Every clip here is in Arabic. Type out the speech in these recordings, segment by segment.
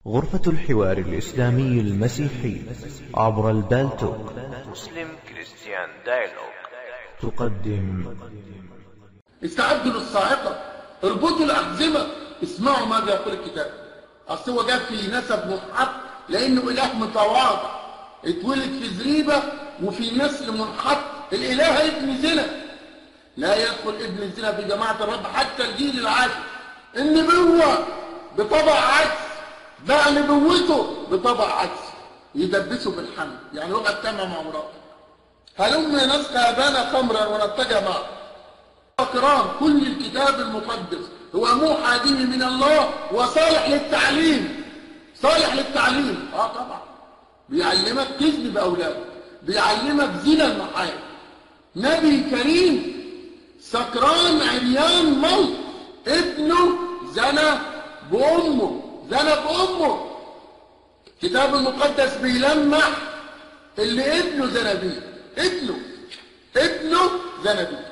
غرفة الحوار الإسلامي المسيحي عبر البالتوك مسلم كريستيان دايلوج تقدم. استعدوا للصاعقة، اربطوا الأحزمة، اسمعوا ماذا يقول الكتاب. أصل هو جاب في نسب منحط لأنه إله متواضع، اتولد في زريبة وفي نسل منحط. الإله ابن زنا، لا يدخل ابن الزنا في جماعة الرب حتى الجيل العاشر. النبوة بطبع عكس، بقى نبوته بطبع عكس، يدبسوا في الحمل، يعني هو اجتمع مع مراته. هلما نسقى أبانا خمرا ونتجه معه. أكرام، كل الكتاب المقدس هو موحى به من الله وصالح للتعليم. صالح للتعليم، طبعا بيعلمك تزني بأولادك، بيعلمك زنا المحارم. نبي كريم سكران عريان موت، ابنه زنى بأمه، زنى بأمه. الكتاب المقدس بيلمح اللي ابنه زنى بيه، ابنه زنى بيه.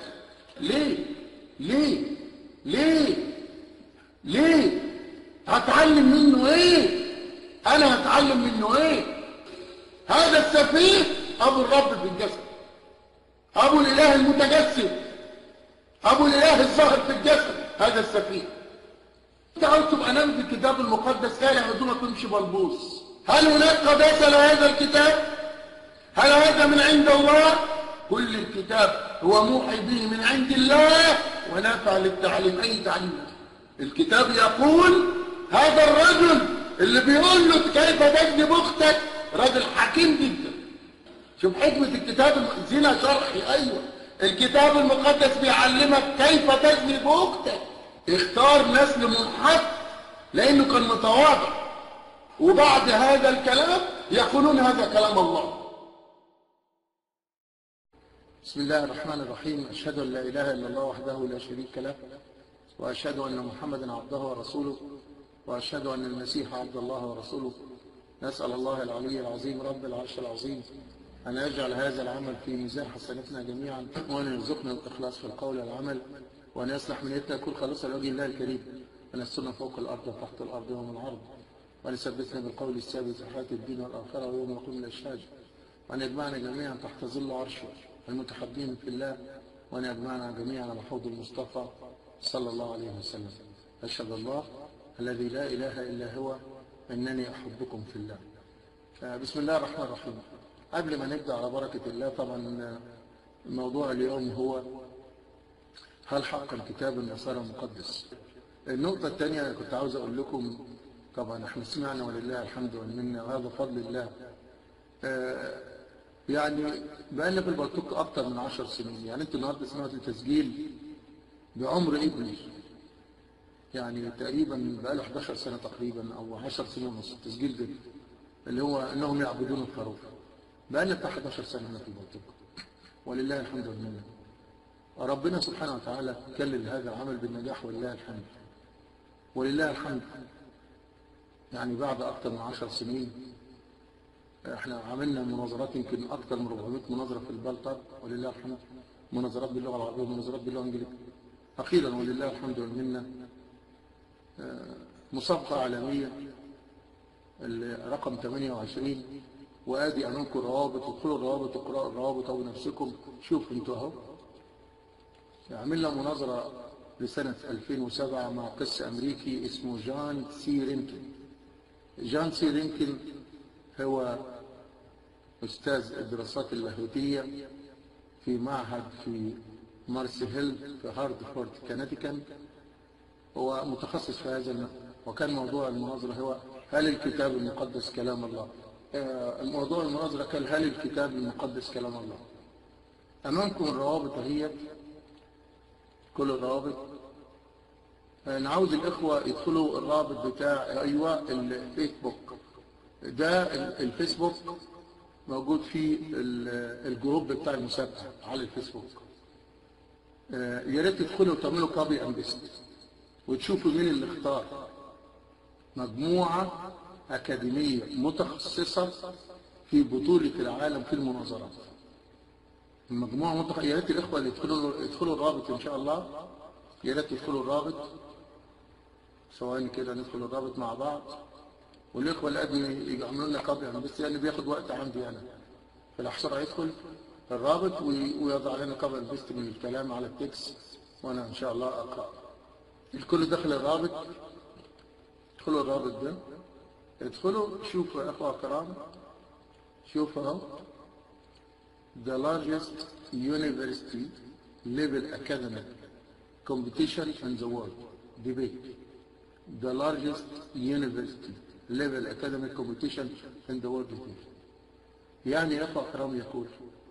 ليه هتعلم منه ايه؟ انا هتعلم منه ايه؟ هذا السفيه ابو الرب في الجسد، ابو الاله المتجسد، ابو الاله الظاهر في الجسد، هذا السفيه. انت عاوز تبقى نام في الكتاب المقدس كاره هدومك تمشي بلبوس. هل هناك قداسه لهذا الكتاب؟ هل هذا من عند الله؟ كل الكتاب هو موحي به من عند الله ونافع للتعليم. اي تعليم؟ الكتاب يقول هذا الرجل اللي بيقول له كيف تجني اختك راجل حكيم جدا. شوف حكمة الكتاب، زنا شرعي. ايوه، الكتاب المقدس بيعلمك كيف تجني باختك. اختار نسل منحط لانه كان متواضع، وبعد هذا الكلام يقولون هذا كلام الله. بسم الله الرحمن الرحيم. أشهد أن لا إله إلا الله وحده لا شريك له، وأشهد أن محمدا عبده ورسوله، وأشهد أن المسيح عبد الله ورسوله. نسأل الله العلي العظيم رب العرش العظيم أن يجعل هذا العمل في ميزان حسناتنا جميعا، وأن يرزقنا الإخلاص في القول والعمل، وأن يصلح من يتكل خالصا لوجه الله الكريم، وأن يسترنا فوق الأرض وتحت الأرض يوم العرض، وأن يثبتنا بالقول الثابت في حياة الدين والآخرة ويوم يقوم الأشهاد، وأن يجمعنا جميعا تحت ظل عرشه المتحدين في الله، وأن يجمعنا جميعا على حوض المصطفى صلى الله عليه وسلم. أشهد الله الذي لا إله إلا هو أنني أحبكم في الله. بسم الله الرحمن الرحيم. قبل ما نبدأ على بركة الله، طبعا موضوع اليوم هو هل حقا كتاب النصارى مقدس؟ النقطة الثانية كنت عاوز أقول لكم، طبعا احنا سمعنا ولله الحمد والمنة وهذا فضل الله. يعني بقالنا في البلطوك أكتر من 10 سنين. يعني أنتوا النهارده سمعتوا تسجيل بعمر ابني، يعني تقريبا بقاله 11 سنة تقريبا أو 10 سنين ونص. التسجيل ده اللي هو أنهم يعبدون الخروف، بقالنا بتاع 11 سنة هنا في البلطوك ولله الحمد والمنة. ربنا سبحانه وتعالى كلل هذا العمل بالنجاح ولله الحمد ولله الحمد. يعني بعد أكتر من 10 سنين احنا عملنا مناظرات يمكن اكثر من 400 مناظره في البلطة ولله الحمد، مناظرات باللغه العربيه ومناظرات باللغه الانجليزيه. اخيرا ولله الحمد والمنه مسابقه عالميه رقم 28، وادي امامكم الروابط، ادخلوا الروابط واقرأوا الروابط او بنفسكم. شوفوا انتوا اهو. عملنا مناظره لسنه 2007 مع قس امريكي اسمه جان سي رينكن. جان سي رينكن هو أستاذ الدراسات اللاهوتية في معهد في مارسي هيل في هاردفورد كونتيكت. هو متخصص في هذا النوع، وكان موضوع المناظرة هو هل الكتاب المقدس كلام الله؟ موضوع المناظرة كان هل الكتاب المقدس كلام الله؟ أمامكم الروابط اهي، كل الروابط. نعوز الإخوة يدخلوا الرابط بتاع الفيسبوك. ده الفيسبوك موجود في الجروب بتاع المسابقة على الفيسبوك. يا ريت تدخلوا وتعملوا كوبي اند بيست وتشوفوا مين اللي اختار مجموعة أكاديمية متخصصة في بطولة العالم في المناظرات. يا ريت الإخوة اللي يدخلوا الرابط إن شاء الله. يا ريت تدخلوا الرابط ثواني كده، ندخل الرابط مع بعض. والإخوة اللي قبل يعملوا لنا كوبي بس يعني بياخد وقت عندي أنا. فالأحصر هيدخل الرابط ويضع لنا كوبي بيست من الكلام على التكست، وأنا إن شاء الله أقرأ. الكل دخل الرابط، ادخلوا الرابط ده، ادخلوا شوفوا يا أخوة الكرام، شوفوا اهو the largest university level academic competition in the world debate. The largest university level academic competition in the world debate. يعني يا أخوة الكرام يقول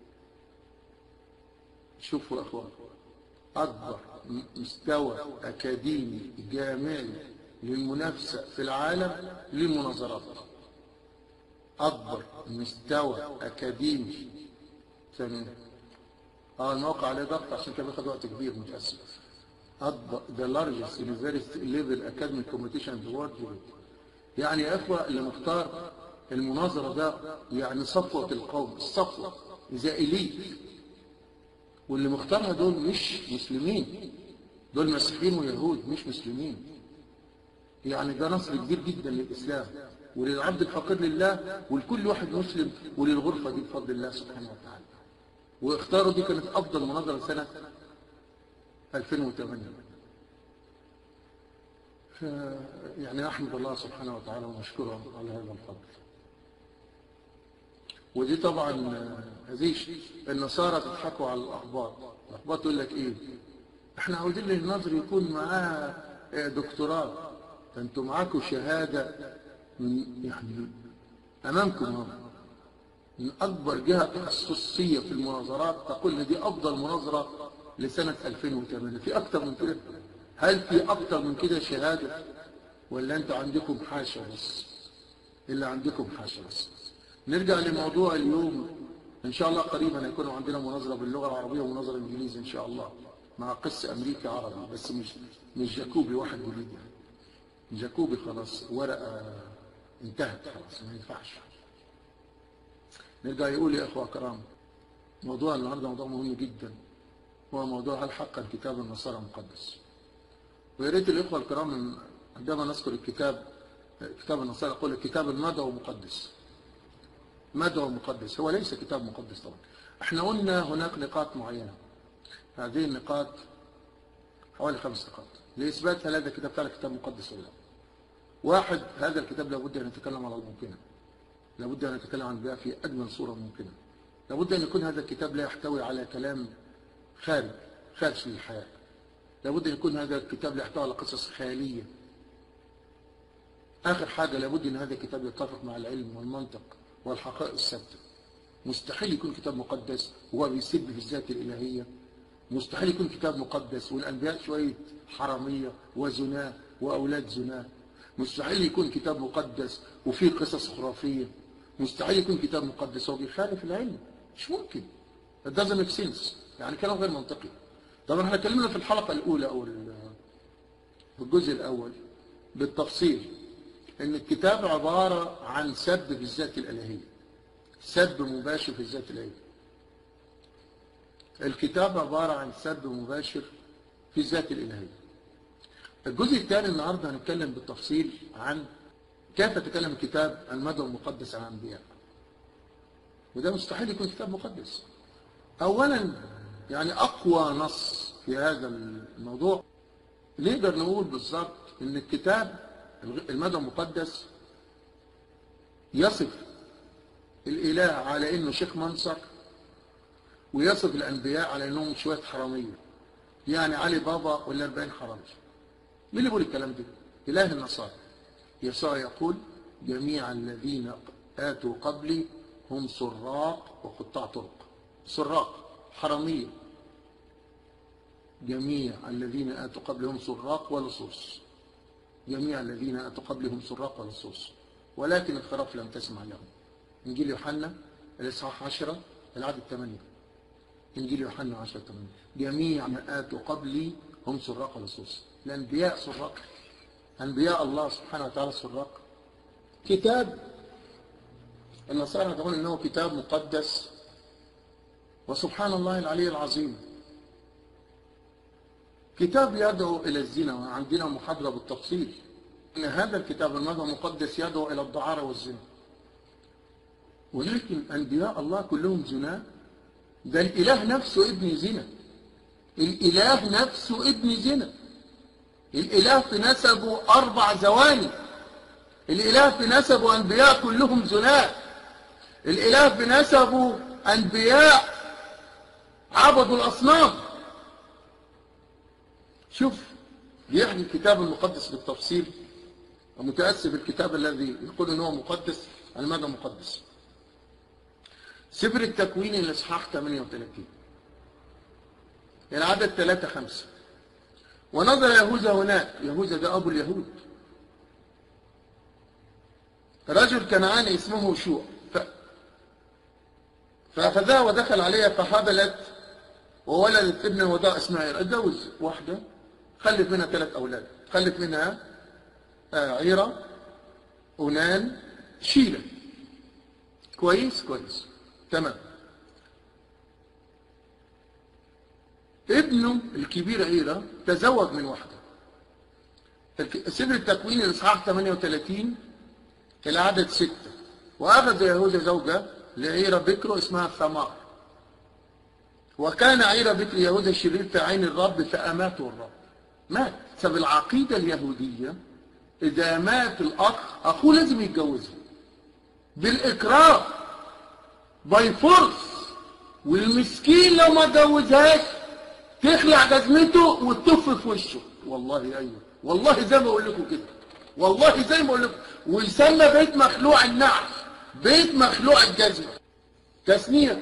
شوفوا أخوة، أكبر مستوى أكاديمي جامعي للمنافسة في العالم للمناظرات. أكبر مستوى أكاديمي ثانيا الموقع عليه ضغط عشان كده بياخد وقت كبير متأسف. أكبر the largest university level academic competition in the world. يعني يا إخوة اللي مختار المناظرة ده يعني صفوة القوم، الصفوة زائلين، واللي مختارها دول مش مسلمين، دول مسيحيين ويهود مش مسلمين. يعني ده نصر كبير جدا للإسلام وللعبد الفقير لله ولكل واحد مسلم وللغرفة دي بفضل الله سبحانه وتعالى. واختاروا دي كانت أفضل مناظرة سنة 2008. يعني أحمد الله سبحانه وتعالى ونشكره على هذا الفضل. ودي طبعا هذه النصارى تضحكوا على الأحباط. الأحباط يقول لك إيه؟ إحنا عاوزين الناظر يكون معاه دكتوراه، فأنتوا معاكم شهادة من يعني أمامكم هم من أكبر جهة تخصصية في المناظرات تقول إن دي أفضل مناظرة لسنة 2008. في أكتر من كده؟ هل في أكتر من كده شهادة؟ ولا أنتوا عندكم حاشا بس؟ إلا عندكم حاشا بس. نرجع لموضوع اليوم. إن شاء الله قريبا هيكون عندنا مناظرة باللغة العربية ومناظرة إنجليزي إن شاء الله مع قس أمريكي عربي، بس مش جاكوبي واحد جديد يعني. جاكوبي خلاص ورقة انتهت خلاص ما ينفعش. نرجع يقول يا أخوة كرام، موضوع النهارده موضوع مهم جدا، هو موضوع هل حقا كتاب النصارى مقدس. ويا ريت الإخوة الكرام عندما نذكر كتاب النصارى يقول الكتاب المدعو مقدس. مدعو مقدس هو ليس كتاب مقدس طبعا. احنا قلنا هناك نقاط معينة، هذه النقاط حوالي 5 نقاط لإثبات هل هذا الكتاب فعلا كتاب مقدس ولا لا. 1، هذا الكتاب لابد أن يتكلم على الممكنة، لابد أن يتكلم عن البيئة في أجمل صورة ممكنة. لابد أن يكون هذا الكتاب لا يحتوي على كلام خارج للحياة. لابد أن يكون هذا الكتاب لا يحتوي على قصص خيالية. آخر حاجة لابد أن هذا الكتاب يتفق مع العلم والمنطق والحقائق الثابتة. مستحيل يكون كتاب مقدس وهو بيسب في الذات الإلهية. مستحيل يكون كتاب مقدس والأنبياء شوية حرامية وزنا وأولاد زنا. مستحيل يكون كتاب مقدس وفيه قصص خرافية. مستحيل يكون كتاب مقدس وهو بيخالف العلم. مش ممكن. It doesn't make sense. يعني كلام غير منطقي. طبعا احنا اتكلمنا في الحلقة الأولى أو في الجزء الأول بالتفصيل إن الكتاب عبارة عن سب في الذات الإلهية. سب مباشر في الذات الإلهية. الكتاب عبارة عن سب مباشر في الذات الإلهية. الجزء الثاني النهارده هنتكلم بالتفصيل عن كيف تكلم الكتاب المدعو المقدس عن الأنبياء. وده مستحيل يكون كتاب مقدس. أولا يعني أقوى نص في هذا الموضوع نقدر نقول بالظبط إن الكتاب المدعو المقدس يصف الإله على إنه شيخ منصر، ويصف الأنبياء على إنهم شوية حرامية. يعني علي بابا ولا 40 حرامي. مين اللي بيقول الكلام ده؟ إله النصارى. يسوع يقول جميع الذين آتوا قبلي هم سراق وقطاع طرق. سراق حرامية. جميع الذين آتوا قبلي هم سراق ولصوص. جميع الذين آتوا قبلي هم سراق ولصوص ولكن الخراف لم تسمع لهم. إنجيل يوحنا الإصحاح 10 العدد 8. إنجيل يوحنا 10:8. جميع ما آتوا قبلي هم سراق ولصوص. الأنبياء سراق. أنبياء الله سبحانه وتعالى سراق. كتاب النصارى تقول إنه كتاب مقدس، وسبحان الله العلي العظيم كتاب يدعو إلى الزنا. وعندنا محاضرة بالتفصيل إن هذا الكتاب المقدس يدعو إلى الدعارة والزنا، ولكن أنبياء الله كلهم زنا؟ ده الإله نفسه ابن زنا، الإله نفسه ابن زنا، الإله في نسبه 4 زواني، الإله في نسبه أنبياء كلهم زنا، الإله في نسبه أنبياء عبدوا الأصنام. شوف بيحكي الكتاب المقدس بالتفصيل، ومتأسف الكتاب الذي يقول إنه مقدس، على ماذا مقدس؟ سفر التكوين الإصحاح 38 العدد 3-5. ونظر يهوذا هناك، يهوذا ده أبو اليهود، رجل كنعاني اسمه شوع، فأخذها ودخل عليها فحبلت وولدت ابنه وضاء اسماعيل. اتجوز واحدة، خلف منها 3 أولاد، خلف منها عيرة، أونان، شيلة. كويس تمام. ابنه الكبير عيرة تزوج من واحدة. سفر التكوين الإصحاح 38 العدد 6. وأخذ يهوذا زوجة لعيرة بكر اسمها ثمار، وكان عيرة بكر يهوذا الشرير في عين الرب فأماته الرب. مات بسبب العقيدة اليهودية، إذا مات الأخ أخوه لازم يتجوزها بالإكراه باي فورس، والمسكين لو ما اتجوزهاش تخلع جزمته وتطف في وشه. والله ايوه، والله زي ما بقول لكم كده، والله زي ما بقول لكم. ويسمى بيت مخلوع النعل، بيت مخلوع الجزمه. تثنيه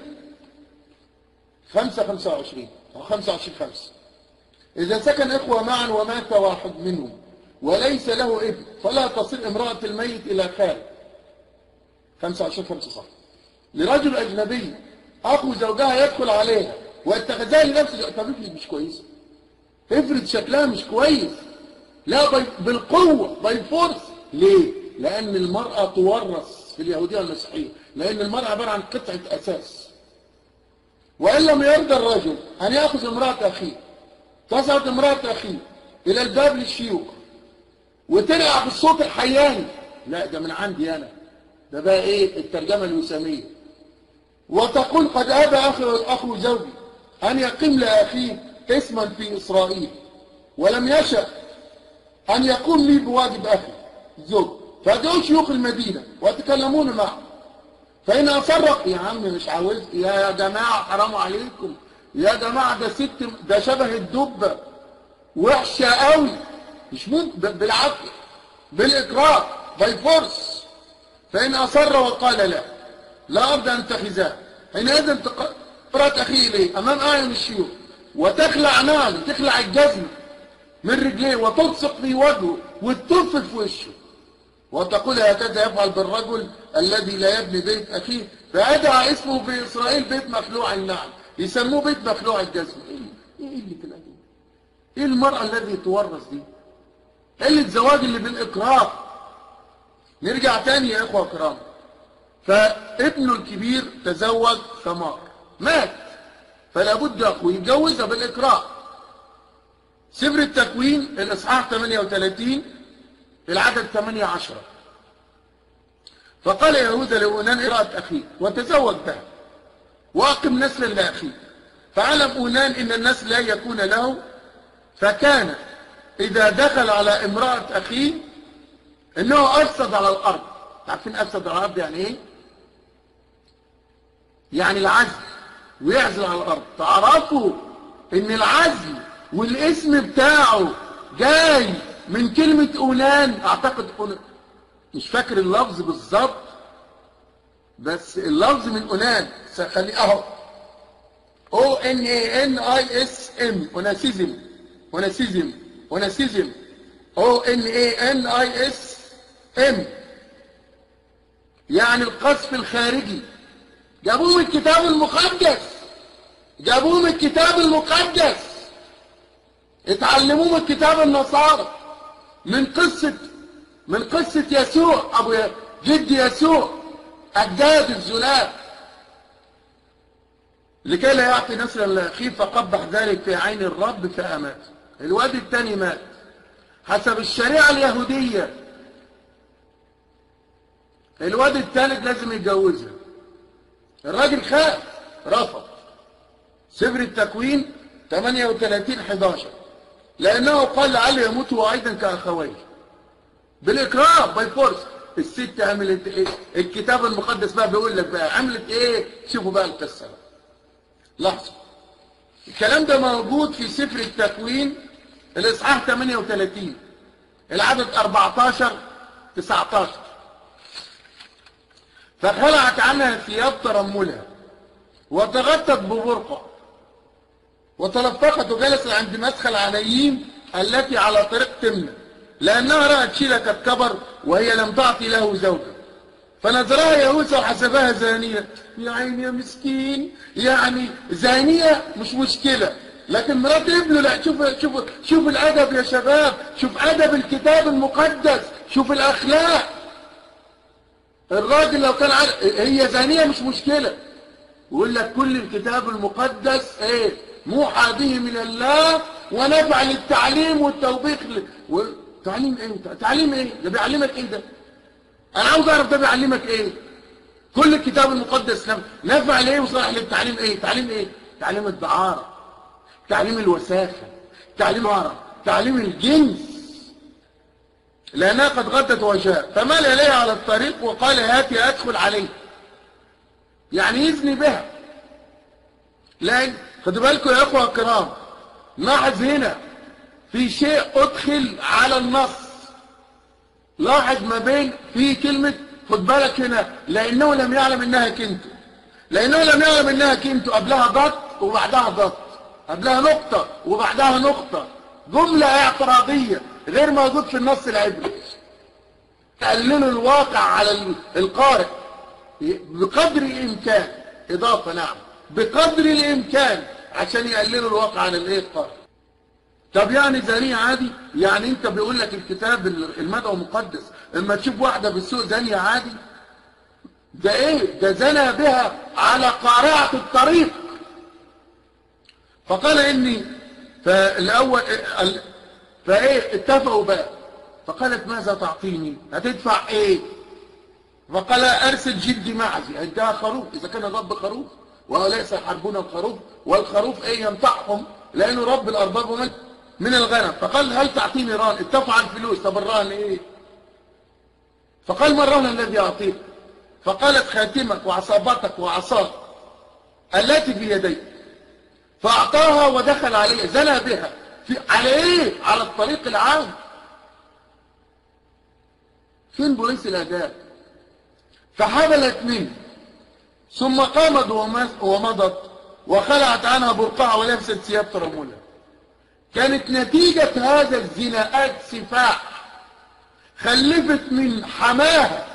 5:25 او 25:5. اذا سكن اخوه معا ومات واحد منهم وليس له ابن فلا تصل امراه الميت الى خال. 25:5 صح. لرجل اجنبي اخو زوجها يدخل عليها واتخذها لنفسه. طب افرض مش كويسه، افرض شكلها مش كويس، لا بالقوه باي فورس. ليه؟ لان المراه تورث في اليهوديه والمسيحيه، لان المراه عباره عن قطعه اساس. وان لم يرضى الرجل ان ياخذ امراه اخيه، تصعد امراه اخيه الى الباب للشيوخ وترقع بالصوت الحياني. لا ده من عندي انا، ده بقى ايه الترجمه الوساميه. وتقول قد ابى اخو زوجي ان يقيم لاخيه اسما في اسرائيل، ولم يشأ ان يقوم لي بواجب اخي الزوج. فادعوا شيوخ المدينه وتكلمون معه، فان اصر. يا عم مش عاوز، يا جماعه حرام عليكم، يا جماعه ده ست، ده شبه الدبه، وحشه قوي، مش ممكن، بالعافيه بالاكراه باي فورس. فان اصر وقال لا ارضى ان تخذاه، حينئذ تقرأ اخيه اليه امام اعين الشيوخ وتخلع نعله، تخلع الجزمه من رجليه وتلصق في وجهه وتطف في وشه وتقول هكذا يفعل بالرجل الذي لا يبني بيت اخيه، فادعى اسمه في اسرائيل بيت مخلوع النعل، يسموه بيت مخلوع الجزمه. ايه اللي كده؟ ايه المراه الذي تورث دي؟ قله الزواج اللي بالاكراه. نرجع تاني يا اخوه الكرام. فابنه الكبير تزوج ثمار، مات، فلا بد اخوه يتجوزها بالاكراه. سفر التكوين الاصحاح 38 العدد 18. فقال يهوذا لأونان امرأة أخيه وتزوج بها واقم نسلا لأخيه. فعلم أونان إن النسل لا يكون له، فكان إذا دخل على امرأة أخيه إنه أفسد على الأرض. عارفين أفسد على الأرض يعني إيه؟ يعني العزل، ويعزل على الأرض. تعرفوا إن العزل والاسم بتاعه جاي من كلمة أونان. أعتقد مش فاكر اللفظ بالظبط، بس اللفظ من أونان. سخليه أهو ONANISM، أوناسيزم، أوناسيزم، أوناسيزم، ONANISM، يعني القذف الخارجي. جابوه من الكتاب المقدس، جابوه من الكتاب المقدس، اتعلموه من كتاب النصارى، من قصة يسوع أبو جد يسوع أجداد الزلال، لكي لا يعطي نسلا لأخيه فقبح ذلك في عين الرب فأمات. الواد الثاني مات حسب الشريعة اليهودية. الواد الثالث لازم يتجوزها. الراجل خاف رفض. سفر التكوين 38:11 لأنه قال لعله يموت أيضا كأخويه بالإكراه باي فورس. الست عملت إيه؟ الكتاب المقدس بقى بيقول لك بقى عملت إيه؟ شوفوا بقى القصة بقى. لحظة. الكلام ده موجود في سفر التكوين الإصحاح 38 العدد 14-19. فخلعت عنها ثياب ترملها وتغطت ببرقع وتلفقت وجلست عند مدخل عنايين التي على طريق تمنى لأنها رأت شيلة الكبر وهي لم تعطي له زوجا. فنظرها يهوذا وحسبها زانية. يا عيني يا مسكين، يعني زانية مش مشكلة، لكن مرات ابنه لا. شوف الأدب يا شباب، شوف أدب الكتاب المقدس، شوف الأخلاق. الراجل لو كان عارف هي زانية مش مشكلة، ويقول لك كل الكتاب المقدس ايه؟ موحى به من الله ونفع للتعليم والتوبيخ. تعليم ايه؟ تعليم ايه؟ ده بيعلمك ايه ده؟ انا عاوز اعرف ده بيعلمك ايه؟ كل الكتاب المقدس نفع ليه وصالح للتعليم ايه؟ تعليم ايه؟ تعليم الدعارة، تعليم الوساخة، تعليم الجنس. لأنها قد غطت وجهها فمال إليها على الطريق وقال هاتي أدخل عليه، يعني يزني بها. لأن خدوا بالكم يا أخوة الكرام، لاحظ هنا في شيء أدخل على النص. لاحظ ما بين في كلمة، خد بالك هنا، لأنه لم يعلم إنها كنت. لأنه لم يعلم إنها كنت قبلها ضغط وبعدها ضغط، قبلها نقطة وبعدها نقطة، جملة اعتراضية غير موجود في النص العبري. تقللوا الواقع على القارئ بقدر الإمكان، إضافة نعم بقدر الإمكان عشان يقللوا الواقع عن القارئ. طب يعني زانية عادي؟ يعني انت بيقول لك الكتاب المدعو مقدس اما تشوف واحدة بالسوق زانية عادي؟ ده ايه؟ ده زنى بها على قارعة الطريق. فقال اني فالاول فايه اتفقوا بقى. فقالت ماذا تعطيني؟ هتدفع ايه؟ فقال ارسل جدي معزي، اداها خروف اذا كان الرب خروف وهؤلاء سيحاربون الخروف، والخروف ايه؟ ينطحهم لانه رب الارباب من الغنم. فقال هل تعطيني رهن؟ اتفقوا على الفلوس. طب الرهن ايه؟ فقال ما الرهن الذي اعطيك؟ فقالت خاتمك وعصابتك وعصاك التي في يديك. فاعطاها ودخل عليها، زنى بها على ايه؟ على الطريق العام. فين بوليس الاداب؟ فحملت منه ثم قامت ومضت وخلعت عنها برقعها ولبست ثياب ترملها. كانت نتيجة هذا الزناءات سفاح، خلفت من حماها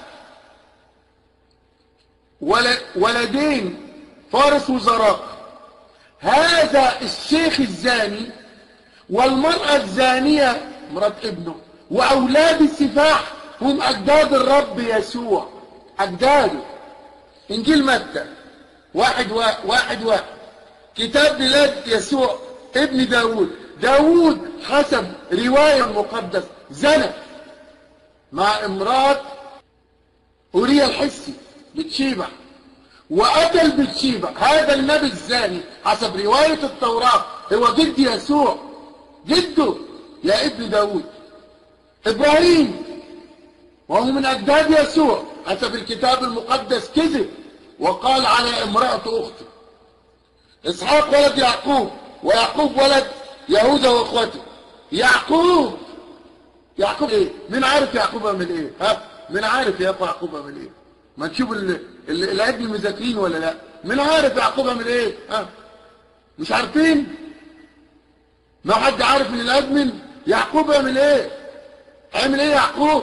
ولدين فارس وزراق. هذا الشيخ الزاني والمرأة الزانية مرات ابنه وأولاد السفاح هم أجداد الرب يسوع، أجداده. إنجيل متى 1:1 كتاب ميلاد يسوع ابن داود حسب رواية مقدس زنى مع امرأة أوريا الحسي بتشيبة وقتل بتشيبة. هذا النبي الزاني حسب رواية التوراة هو جد يسوع، جده يا ابن داود. إبراهيم وهو من أجداد يسوع حسب الكتاب المقدس كذب وقال على امرأة أخته. إسحاق ولد يعقوب، ويعقوب ولد يهوذا واخوته. يعقوب ايه؟ مين عارف يعقوب عمل ايه؟ ها؟ مين عارف يا يعقوب عمل ايه؟ ما نشوف العيد المذاكرين ولا لا؟ مين عارف يعقوب عمل ايه؟ ها؟ مش عارفين؟ ما حد عارف من الادمن يعقوب عمل ايه؟ عمل ايه يعقوب؟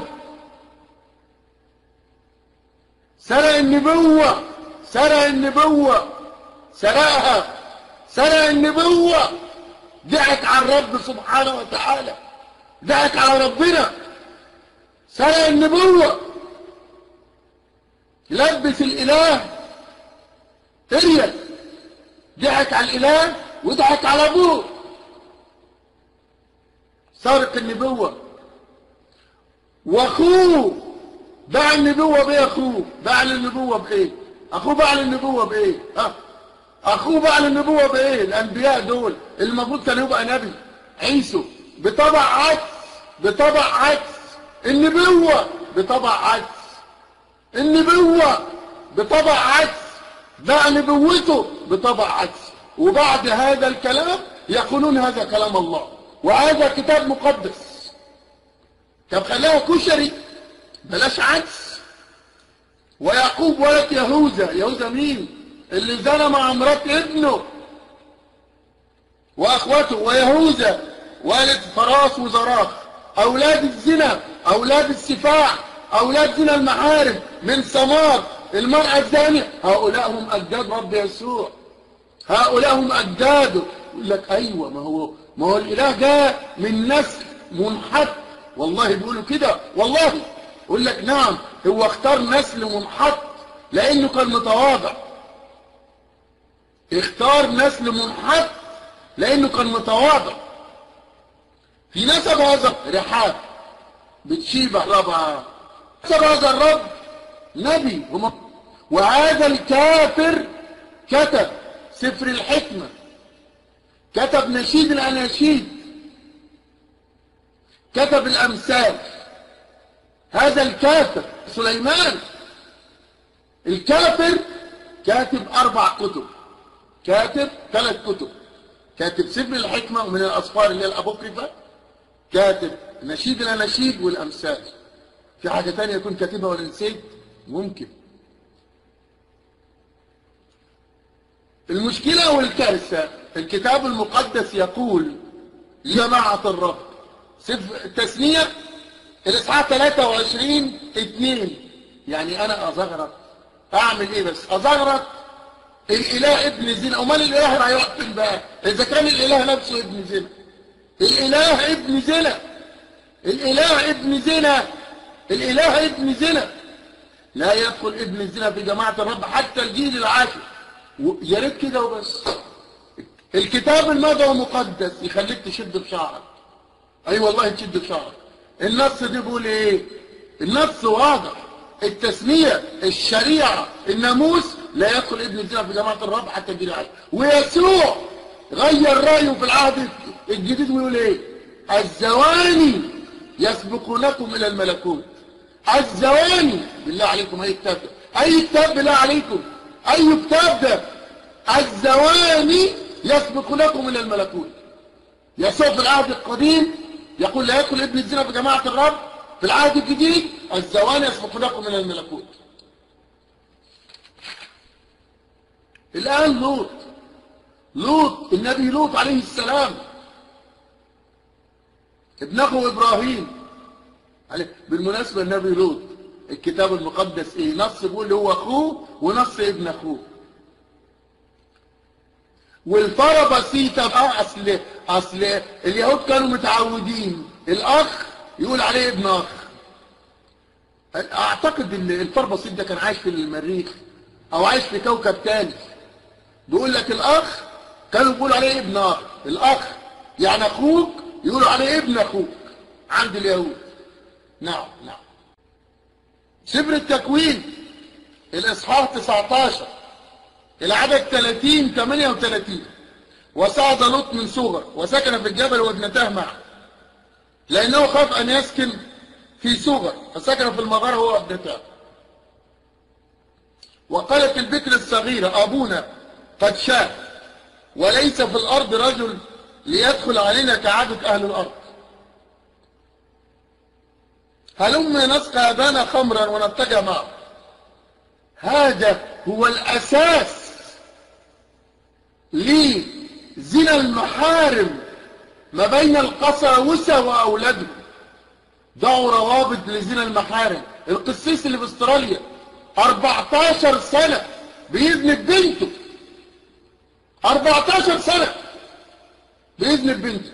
سرق النبوة، سرق النبوة، ضحك على الرب سبحانه وتعالى، ضحك على ربنا، سرق النبوة، لبس الإله إريا، ضحك على الإله وضحك على أبوه، سرق النبوة. وأخوه باع النبوة بايه اخوه؟ باع النبوة بايه؟ اخوه باع النبوة بايه؟ اخوه باع النبوة بايه؟ الانبياء دول اللي المفروض كان يبقى نبي عيسو بطبع عكس، بطبع عكس. النبوة بطبع عكس، النبوة بطبع عكس، باع نبوته بطبع عكس. وبعد هذا الكلام يقولون هذا كلام الله وهذا كتاب مقدس. طب خليها كشري بلاش عكس. ويعقوب ولد يهوذا، يهوذا مين؟ اللي زنى مع مرات ابنه واخوته. ويهوذا ولد فراس وزراخ، اولاد الزنا، اولاد السفاح، اولاد زنا المحارم من ثمار المرأة الزانية. هؤلاء هم اجداد رب يسوع، هؤلاء هم اجداده. يقول لك ايوه، ما هو الاله جاء من نسل منحط. والله بيقولوا كده، والله يقول لك نعم، هو اختار نسل منحط لانه كان متواضع. اختار نسل منحط لانه كان متواضع. في نسب هذا رحاب بتشيبه ربعه، نسب هذا الرب نبي. وهذا الكافر كتب سفر الحكمة، كتب نشيد الأناشيد، كتب الأمثال. هذا الكافر سليمان الكافر كاتب 4 كتب، كاتب 3 كتب، كاتب سفر الحكمة ومن الأسفار اللي هي الأبوكريفة، كاتب نشيد الأناشيد والأمثال. في حاجة تانية يكون كاتبها ولا نسيت؟ ممكن. المشكلة والكارثة الكتاب المقدس يقول جماعة الرب، سفر التثنية الإصحاح 23:2. يعني أنا أزغرط أعمل إيه بس؟ أزغرط الإله ابن زنا. أمال الإله هيقعد فين بقى؟ إذا كان الإله نفسه ابن زنا، الإله ابن زنا، الإله ابن زنا، الإله ابن زنا. لا يدخل ابن الزنا في جماعة الرب حتى الجيل العاشر. يا ريت كده وبس. الكتاب المدعو مقدس يخليك تشد بشعرك. اي والله تشد بشعرك. النص ده بيقول ايه؟ النص واضح. التسمية، الشريعة، الناموس، لا يدخل ابن الزنا في جماعة الرب حتى الجيل العاشر. ويسوع غير رأيه في العهد الجديد ويقول ايه؟ الزواني يسبقونكم الى الملكوت. الزواني، بالله عليكم اي كتاب ده؟ اي كتاب بالله عليكم؟ اي كتاب ده؟ الزواني يسبق لكم الى الملكوت. يسوع في العهد القديم يقول لا يدخل ابن الزنا في جماعة الرب. في العهد الجديد الزواني يسبق لكم الى الملكوت. الان لوط النبي لوط عليه السلام ابن اخو ابراهيم. بالمناسبة النبي لوط الكتاب المقدس ايه؟ نص بيقول هو اخوه ونص ابن اخوه. والفربسيطة اصل اليهود كانوا متعودين الاخ يقول عليه ابن اخ. اعتقد ان الفربسيط ده كان عايش في المريخ او عايش في كوكب تاني. بيقول لك الاخ كانوا بيقولوا عليه ابن اخ. الاخ يعني اخوك يقولوا عليه ابن اخوك عند اليهود. نعم. سفر التكوين الاصحاح 19 العدد 30-38. وصعد لوط من صغر وسكن في الجبل وابنته معه لانه خاف ان يسكن في صغر فسكن في المغاره هو وابنته. وقالت البكر الصغيره ابونا قد شاف وليس في الارض رجل ليدخل علينا كعادة اهل الارض. هلما نسقى ابانا خمرا ونتجه معه. هذا هو الاساس لزنا المحارم ما بين القساوسه واولادهم. ضعوا روابط لزنا المحارم. القسيس اللي في استراليا 14 سنه بيذنب بنته، 14 سنه بيذنب بنته.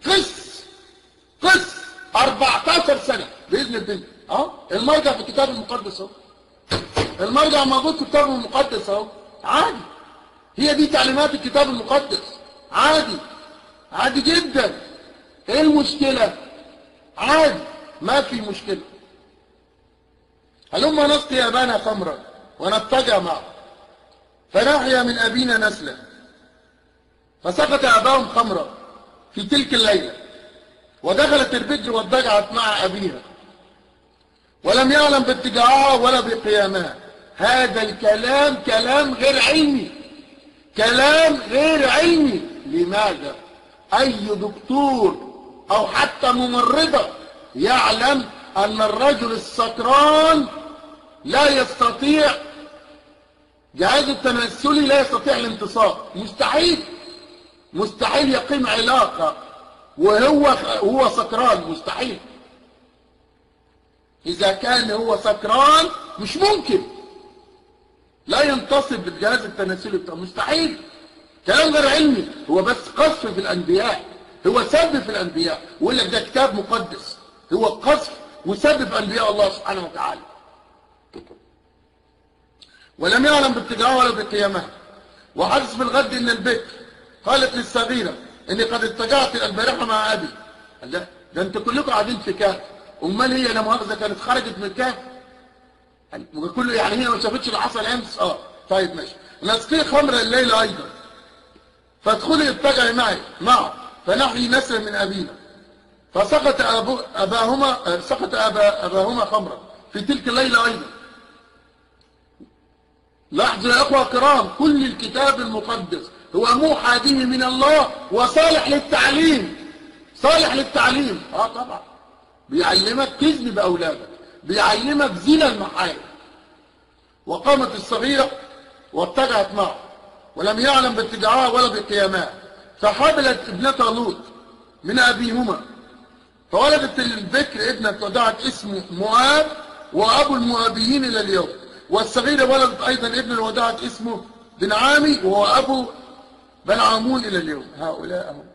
قس 14 سنه بيذنب بنته. المرجع في الكتاب المقدس اهو، المرجع موجود في الكتاب المقدس اهو. عادي، هي دي تعليمات الكتاب المقدس. عادي جدا. ايه المشكله؟ عادي، ما في مشكله. هلما نسقي أبانا خمرا ونضطجع معه فنحيا من أبينا نسلا. فسقط أباهم خمرا في تلك الليلة، ودخلت البكر واضطجعت مع أبيها، ولم يعلم باضطجاعها ولا بقيامها. هذا الكلام كلام غير علمي، كلام غير علمي. لماذا؟ أي دكتور أو حتى ممرضة يعلم أن الرجل السكران لا يستطيع، جهازه التناسلي لا يستطيع الانتصاب، مستحيل، مستحيل يقيم علاقة وهو سكران، مستحيل. إذا كان هو سكران مش ممكن، لا ينتصب للجهاز التناسلي بتاعه، مستحيل. كلام غير علمي، هو بس قذف في الأنبياء، هو سب في الأنبياء، ويقول لك ده كتاب مقدس، هو قذف وسب في أنبياء الله سبحانه وتعالى. ولم يعلم باضطجاعها ولا بقيامها. وحدث في الغد ان البكر قالت للصغيره اني قد اضطجعت البارحه مع ابي. قال لا، ده انتوا كلكم قاعدين في كهف، امال هي لا مؤاخذه كانت خرجت من الكهف؟ كله يعني هي ما شافتش اللي حصل امس؟ طيب ماشي. نسقي خمر الليل ايضا فادخلي اضطجعي معه فنحيي نسلا من ابينا. فسقط اباهما خمرا في تلك الليله ايضا. لاحظوا يا اخوه الكرام، كل الكتاب المقدس هو موحى به من الله وصالح للتعليم، صالح للتعليم. طبعا بيعلمك تزني باولادك، بيعلمك زنا المحارم. وقامت الصغيره واتجعت معه ولم يعلم باضطجاعها ولا بقيامها، فحبلت ابنتها لوط من ابيهما، فولدت البكر ابنة ودعت اسمه مؤاب وابو المؤابيين الى اليوم. والصغيرة ولدت أيضا ابن ودعت اسمه بنعامي وهو أبو بنعامون إلى اليوم. هؤلاء هم.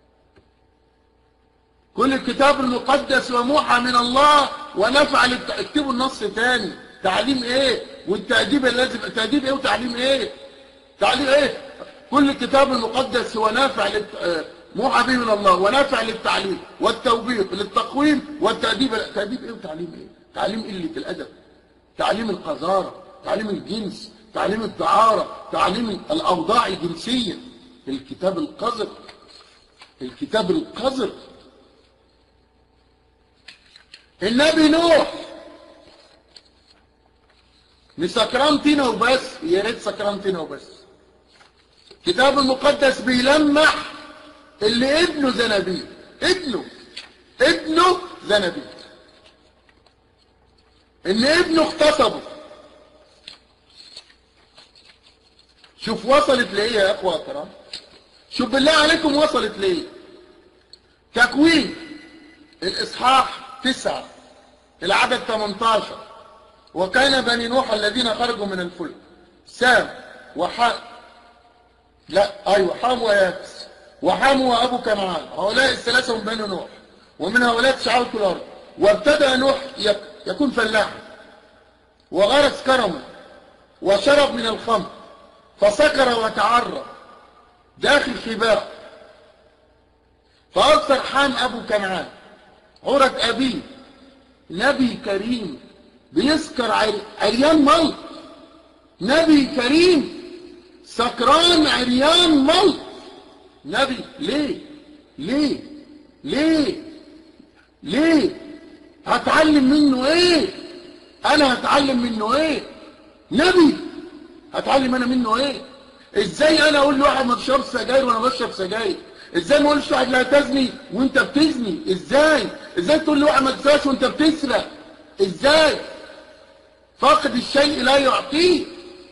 كل الكتاب المقدس وموحى من الله ونفع اكتبوا النص تاني. تعليم إيه؟ والتأديب لازم تأديب إيه وتعليم إيه؟ تعليم إيه؟ كل الكتاب المقدس هو نافع موحى به من الله ونافع للتعليم والتوبيخ للتقويم والتأديب. تأديب إيه وتعليم إيه؟ تعليم قلة الأدب، تعليم القذارة، تعليم الجنس، تعليم الدعارة، تعليم الأوضاع الجنسية. الكتاب القذر، الكتاب القذر. النبي نوح مش سكران طينة وبس، يا ريت سكران طينة وبس. الكتاب المقدس بيلمح اللي ابنه زنبيل، ابنه زنبيل، ان ابنه اغتصبه. شوف وصلت لايه يا اخوه الكرام، شوف بالله عليكم وصلت لايه. تكوين الاصحاح 9 العدد 18. وكان بني نوح الذين خرجوا من الفلك سام حام ويافس وحام وابو كنعان، هؤلاء الثلاثه من بني نوح، ومن هؤلاء تشعبوا كل الارض. وابتدأ نوح يكون فلاحا وغرس كرما وشرب من الخمر فسكر وتعرى داخل خباء. فأبصر حام أبو كنعان عورة أبيه، نبي كريم بيسكر عريان ملط، نبي كريم سكران عريان ملط. نبي ليه هتعلم منه ايه؟ انا هتعلم منه ايه؟ نبي هتعلم انا منه ايه؟ ازاي انا اقول لواحد ما تشربش سجاير وانا بشرب سجاير؟ ازاي ما اقولش واحد لا تزني وانت بتزني؟ ازاي تقول لواحد ما تسرقش وانت بتسرق؟ ازاي؟ فاقد الشيء لا يعطيه.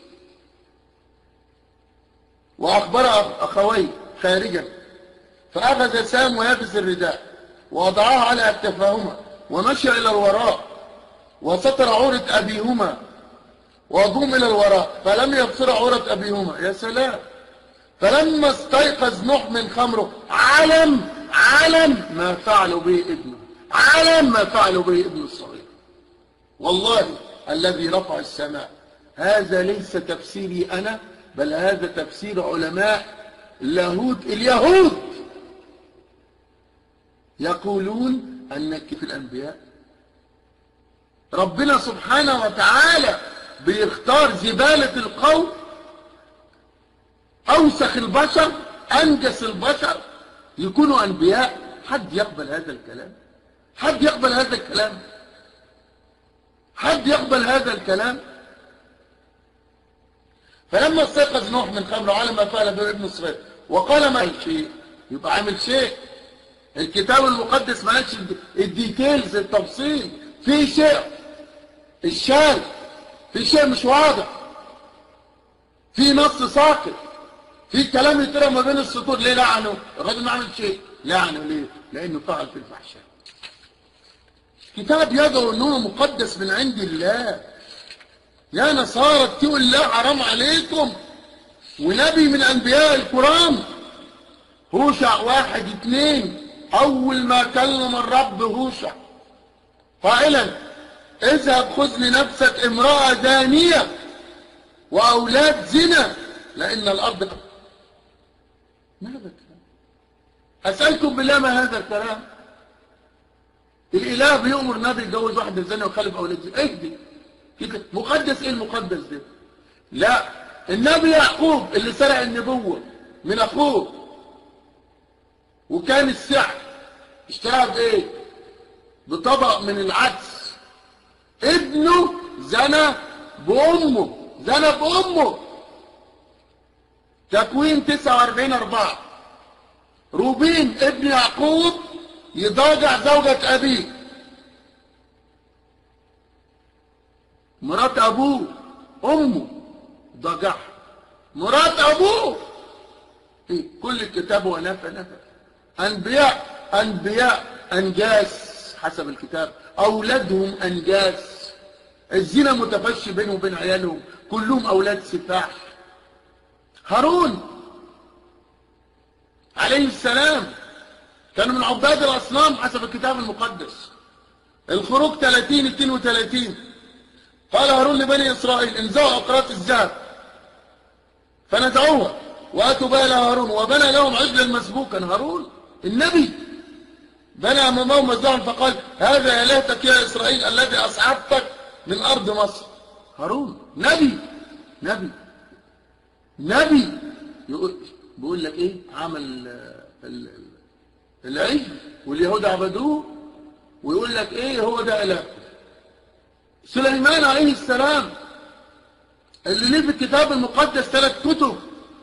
واخبر اخويه خارجا فاخذ سام ويابس الرداء ووضعها على اكتافهما ومشى الى الوراء وستر عورة ابيهما وضم الى الوراء فلم يبصر عورة ابيهما. يا سلام. فلما استيقظ نوح من خمره علم ما فعلوا به ابنه، علم ما فعلوا به ابنه الصغير. والله الذي رفع السماء، هذا ليس تفسيري انا، بل هذا تفسير علماء اليهود يقولون ان في الانبياء ربنا سبحانه وتعالى بيختار زبالة القوم، أوسخ البشر، أنجس البشر يكونوا أنبياء؟ حد يقبل هذا الكلام؟ حد يقبل هذا الكلام؟ حد يقبل هذا الكلام؟ فلما استيقظ نوح من خمره على ما فعل به ابن إسرائيل وقال ما شيء، يبقى عامل شيء. الكتاب المقدس ما قالش الديتيلز، التفصيل، في شيء الشاذ، في شيء مش واضح، في نص ساقط، في كلام يترى ما بين السطور. ليه لعنه؟ الراجل ما عمل شيء، لعنه ليه؟ لانه فعل في الفحشاء. كتاب يدعو انه مقدس من عند الله. يا نصارى اتقوا الله، حرام عليكم. ونبي من انبياء القرآن، هوشع 1:2، اول ما كلم الرب هوشع قائلا اذهب خذ لنفسك امرأة دانية واولاد زنا لان الارض. ما هذا الكلام؟ اسألكم بالله ما هذا الكلام؟ الاله بيؤمر نبي يتجوز واحدة زنا ويخلف اولاد زنا؟ ايه دي؟ كده مقدس؟ ايه المقدس ده؟ لا، النبي يعقوب اللي سرق النبوة من اخوه وكان السعر اشترى بايه؟ بطبق من العدس. ابنه زنى بامه، زنى بامه. تكوين 49:4. روبين ابن يعقوب يضاجع زوجة ابيه، مرات ابوه، امه ضاجعها، مرات ابوه. إيه؟ كل الكتاب ونفى. انبياء انجاس حسب الكتاب، اولادهم انجاس. الزنا متفشي بينهم وبين عيالهم، كلهم اولاد سفاح. هارون عليه السلام كانوا من عباد الاصنام حسب الكتاب المقدس. الخروج 30:32 قال هارون لبني اسرائيل انزعوا اقراط الذهب فنزعوها واتوا بها هارون وبنى لهم عجلا مسبوكا. هارون النبي بنى امامهم مذبحا فقال هذا الهتك يا اسرائيل الذي اصعدتك من ارض مصر. هارون نبي بيقول لك ايه؟ عمل العجل واليهود عبدوه، ويقول لك ايه؟ هو ده اله. سليمان عليه السلام اللي ليه في الكتاب المقدس 3 كتب،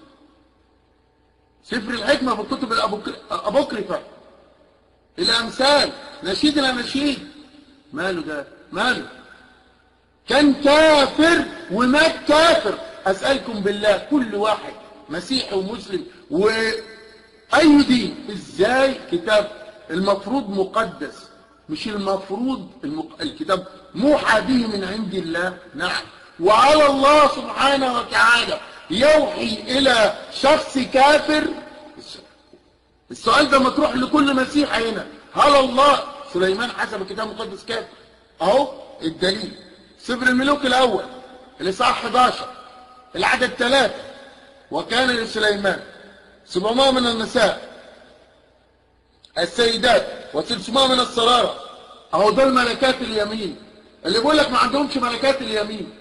سفر الحكمة في الكتب الأبوكريفة، الأمثال، نشيد الأناشيد. ماله ده؟ ماله؟ كان كافر ومات كافر. أسألكم بالله، كل واحد مسيحي ومسلم وأي دين، إزاي كتاب المفروض مقدس؟ مش المفروض الكتاب موحى به من عند الله؟ نعم. وعلى الله سبحانه وتعالى يوحي إلى شخص كافر؟ السؤال ده مطروح لكل مسيحي هنا. هل الله سليمان حسب الكتاب المقدس كافر؟ اهو الدليل، سفر الملوك الاول الاصحاح 11 العدد 3 وكان لسليمان 700 من النساء السيدات و300 من السرارة. اهو دول ملكات اليمين. اللي بيقول لك ما عندهمش ملكات اليمين،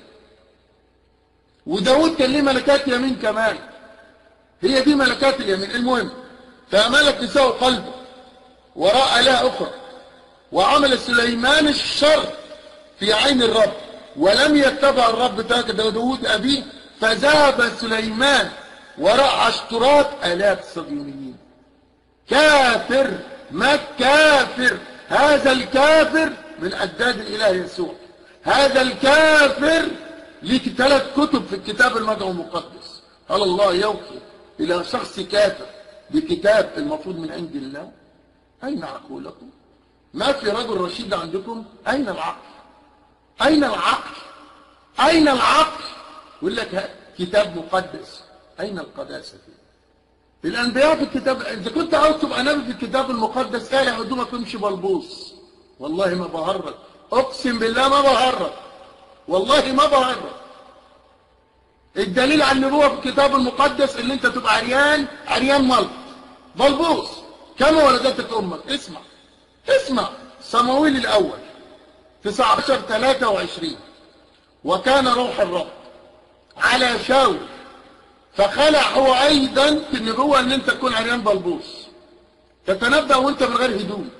وداود كان ليه ملكات يمين كمان، هي دي ملكات اليمين. المهم، فأملك نساء قلبه وراء آلهة أخرى، وعمل سليمان الشر في عين الرب ولم يتبع الرب ترك داود أبيه، فذهب سليمان وراء عشترات آلهة الصهيونيين. كافر، ما كافر. هذا الكافر من أجداد الإله يسوع. هذا الكافر ليك 3 كتب في الكتاب المدعو المقدس. هل الله يوحي إلى شخص كافر بكتاب المفروض من عند الله؟ أين عقولكم؟ ما في رجل رشيد عندكم؟ أين العقل؟ أين العقل؟ أين العقل؟ يقول لك كتاب مقدس، أين القداسة فيه؟ الأنبياء في الكتاب، إذا كنت عاوز تبقى نبي في الكتاب المقدس قال هدومك تمشي بلبوص. والله ما بهرج، أقسم بالله ما بهرج، والله ما بهرج. الدليل على النبوة في الكتاب المقدس اللي انت تبقى عريان ملط بلبوص. كما ولدتك امك. اسمع صمويل الاول 19:23 وكان روح الرب على شاول فخلع هو ايضا في النبوة ان انت تكون عريان بلبوس، تتنبأ وانت من غير هدوم،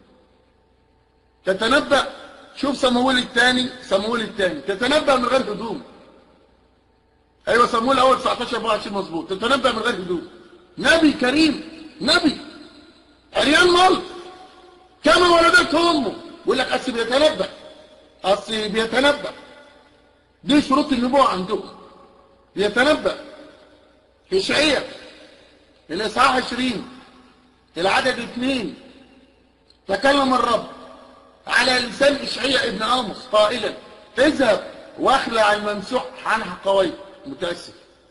تتنبأ. شوف صموئيل الثاني تتنبأ من غير هدوم. ايوه صموئيل الاول 19:24 مظبوط، تتنبأ من غير هدوم. نبي كريم، نبي عريان ملط كما ولدته امه. يقول لك اصل بيتنبأ، دي شروط النبوة عندهم، بيتنبأ. في إشعياء الإصحاح 20 العدد 2 تكلم الرب على لسان إشعياء ابن آموس قائلا: اذهب واخلع الممسوح عن حقويه. متأسف،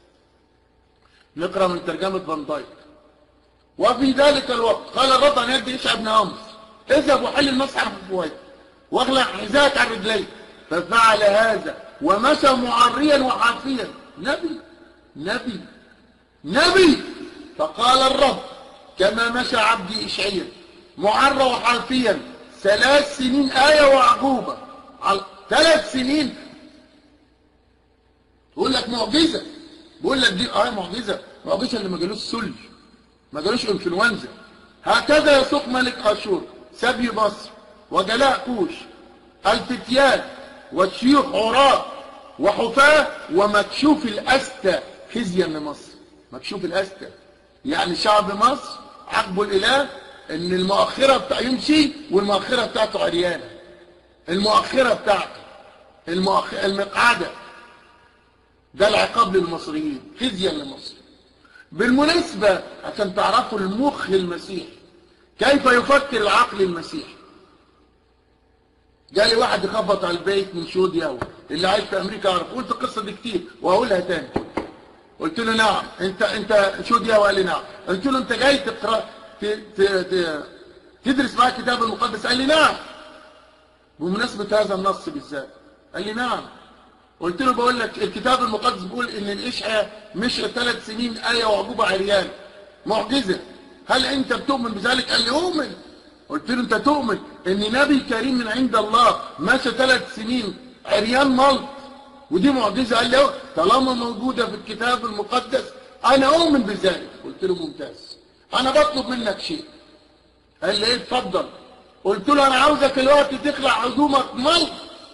نقرأ من ترجمة فان دايك. وفي ذلك الوقت قال الرب عن يد إشعياء ابن آموس: اذهب وحل المسح عن حقويه واخلع حذاءك عن رجليك. ففعل هذا ومشى معريا وحافيا. نبي. فقال الرب: كما مشى عبدي إشعياء معرى وحافيا 3 سنين آية وعجوبة. 3 سنين. بقول لك معجزة، بقول لك دي معجزة اللي ما جالوش سل، ما جالوش انفلونزا. هكذا يسوق ملك أشور سبي مصر وجلاء كوش الفتيان والشيوخ عراة وحفاة ومكشوف الأستى خزيا لمصر. مكشوف الأستى يعني شعب مصر عجبه الإله ان المؤخرة بتاعه يمشي والمؤخرة بتاعته عريانة. المؤخرة بتاعته المقعدة، ده العقاب للمصريين، خزيا لمصر. بالمناسبة عشان تعرفوا المخ المسيحي كيف يفكر العقل المسيحي. جالي واحد يخبط على البيت من شوديا اللي عايش في امريكا، اعرف، قلت القصه دي كتير وهقولها تاني. قلت له نعم انت شوديا؟ وقال لي نعم. قلت له انت جاي تقرا تدرس معايا الكتاب المقدس؟ قال لي نعم. بمناسبه هذا النص بالذات قال لي نعم. قلت له بقول لك الكتاب المقدس بيقول ان الاشعياء مشى 3 سنين آية وعجوبة عريان، معجزة. هل انت بتؤمن بذلك؟ قال لي اؤمن. قلت له انت تؤمن ان نبي كريم من عند الله مشى 3 سنين عريان ملط ودي معجزة؟ قال لي طالما موجودة في الكتاب المقدس انا اؤمن بذلك. قلت له ممتاز، انا بطلب منك شيء. قال لي ايه؟ اتفضل. قلت له انا عاوزك الوقت تخلع هدومك ملط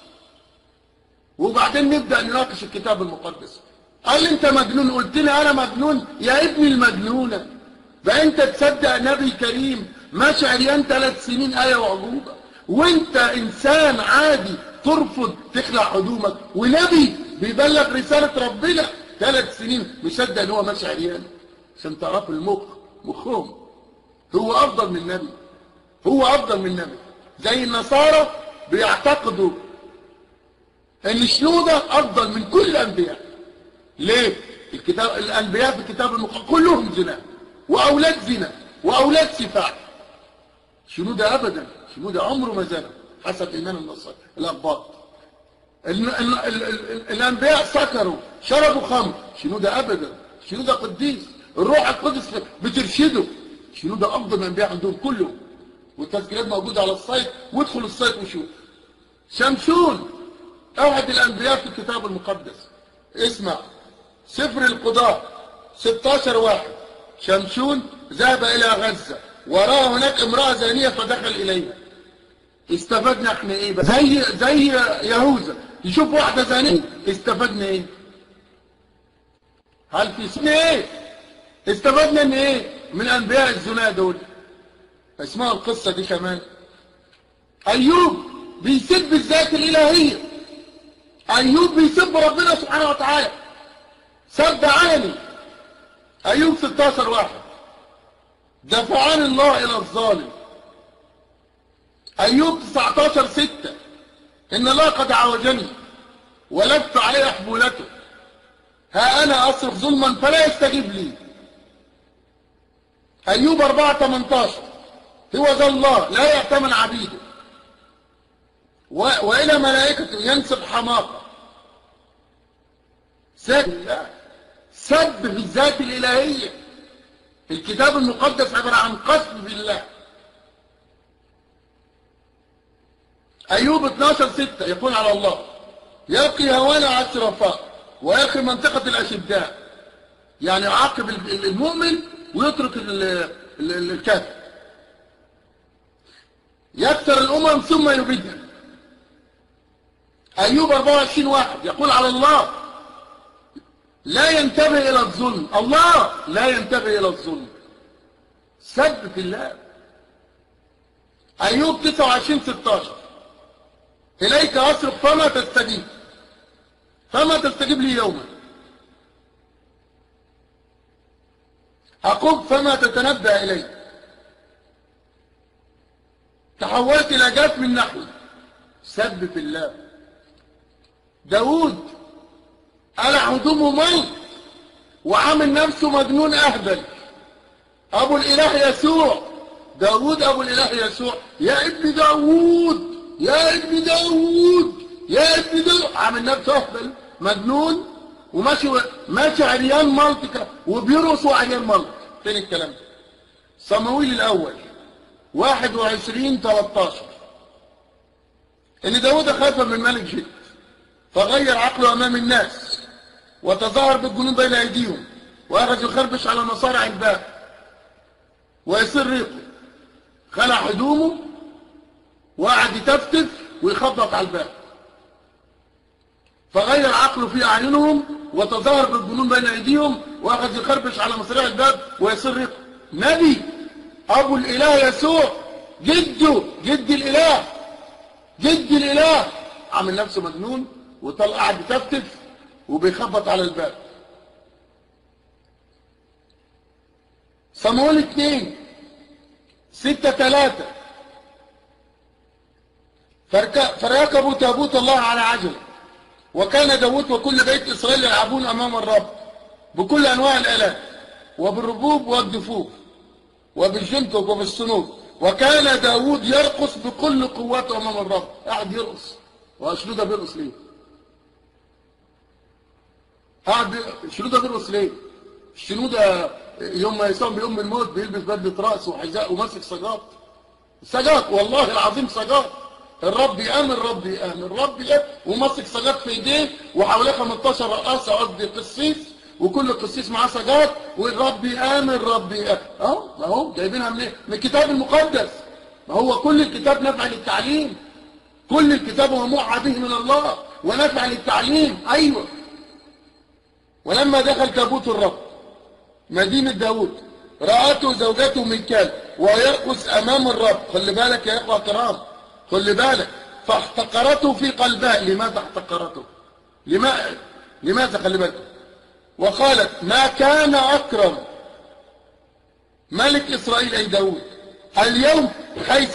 وبعدين نبدأ نناقش الكتاب المقدس. قال لي انت مجنون. قلت لي انا مجنون؟ يا ابني المجنونة، بقى انت تصدق نبي كريم ماشي عريان 3 سنين آية وعجوبة وانت انسان عادي ترفض تخلع هدومك؟ ونبي بيبلغ رسالة ربنا 3 سنين مصدق ان هو ماشي عريان؟ عشان تعرفوا مخهم هو افضل من نبي، هو افضل من نبي. زي النصارى بيعتقدوا ان شنودة افضل من كل الانبياء. ليه؟ الانبياء في الكتاب المقدس كلهم زنا واولاد زنا واولاد سفاح. شنودة ابدا، شنودة عمره ما زنا حسب ايمان النصارى الاقباط. الانبياء سكروا شربوا خمر، شنودة ابدا، شنودة قديس، الروح القدس بترشده. شنودة افضل من الانبياء عندهم كلهم، والتسجيلات موجودة على السايت، وادخل السايت وشوف. شمشون أحد الأنبياء في الكتاب المقدس. اسمع سفر القضاء 16:1. شمشون ذهب إلى غزة ورأى هناك امرأة زانية فدخل إليها. استفدنا احنا ايه بقى؟ زي يهوذا يشوف واحدة زانية، استفدنا ايه؟ هل في سنة ايه؟ استفدنا ان ايه؟ من أنبياء الزنا دول. اسمعوا القصة دي كمان. أيوب بيسب الذات الإلهية. أيوب بيسب ربنا سبحانه وتعالى سب علني. أيوب 16:1. دفعان الله إلى الظالم. أيوب 19:6. إن الله قد عوجني ولف علي حبولته، ها أنا أصرخ ظلما فلا يستجيب لي. أيوب 4:18. هو ذا الله لا يأتمن عبيده وإلى ملائكته ينسب حماقة. سب في الذات الإلهية. الكتاب المقدس عبارة عن قسم بالله. أيوب 12:6 يقول على الله: يلقي هوانا على الشرفاء ويلقي منطقة الأشداء. يعني يعاقب المؤمن ويترك الكافر. يكثر الأمم ثم يبيدها. أيوب 24:1 يقول على الله: لا ينتبه إلى الظلم. الله لا ينتبه إلى الظلم. سب في الله. أيوب 29:16 إليك أصرخ فما تستجيب، فما تستجيب لي يوما، أقوم فما تتنبأ إلي. تحولت إلى جاف من نحوي. سب في الله. داود قلع هدومه ملط وعامل نفسه مجنون أهبل. أبو الإله يسوع، داود أبو الإله يسوع: يا ابن داود، يا ابن داود، يا ابن داود. عامل نفسه أهبل مجنون وماشي عريان ملط وبيرقص عريان ملط. فين الكلام ده؟ صمويل الأول 21:13 إن داود خاف من ملك جد فغير عقله أمام الناس وتظاهر بالجنود بين أيديهم وأخذ يخربش على مصارع الباب ويصير ريقه. خلع هدومه وقعد يتفتف ويخبط على الباب، فغير عقله في أعينهم وتظاهر بالجنون بين أيديهم وأخذ يخربش على مصارع الباب ويصير ريقه. نبي أبو الإله يسوع، جده، جد الإله، جد الإله، عامل نفسه مجنون وطلع قاعد يتفتف وبيخبط على الباب. صمويل 2:6-3 فركبوا تابوت الله على عجل، وكان داود وكل بيت إسرائيل يلعبون أمام الرب بكل أنواع الآلات وبالربوب والدفوف وبالجنطق وبالصنوج، وكان داود يرقص بكل قوته أمام الرب. قاعد يرقص. وشنودة بيرقص ليه؟ شنودة بيرقص ليه؟ الشنودة يوم ما يصاب بيوم الموت بيلبس بدلة رأس وحذاء وماسك سجاط. سجاط والله العظيم سجاط. الرب يقام، الرب يقام، الرب يقام، وماسك سجاط في ايديه وحواليه 15 رقاصة، قصدي قسيس، وكل قسيس معاه سجاط، والرب يقام، الرب يقام. اهو جايبينها منين؟ من الكتاب المقدس. ما هو كل الكتاب نافع للتعليم. كل الكتاب هو موعى به من الله ونافع للتعليم. ايوه. ولما دخل تابوت الرب مدينة داود رأته زوجته ميكال ويرقص أمام الرب. خلي بالك يا إخوة كرام، خلي بالك. فاحتقرته في قلبها. لماذا احتقرته؟ لماذا؟ خلي بالك. وقالت: ما كان أكرم ملك إسرائيل أي داود اليوم حيث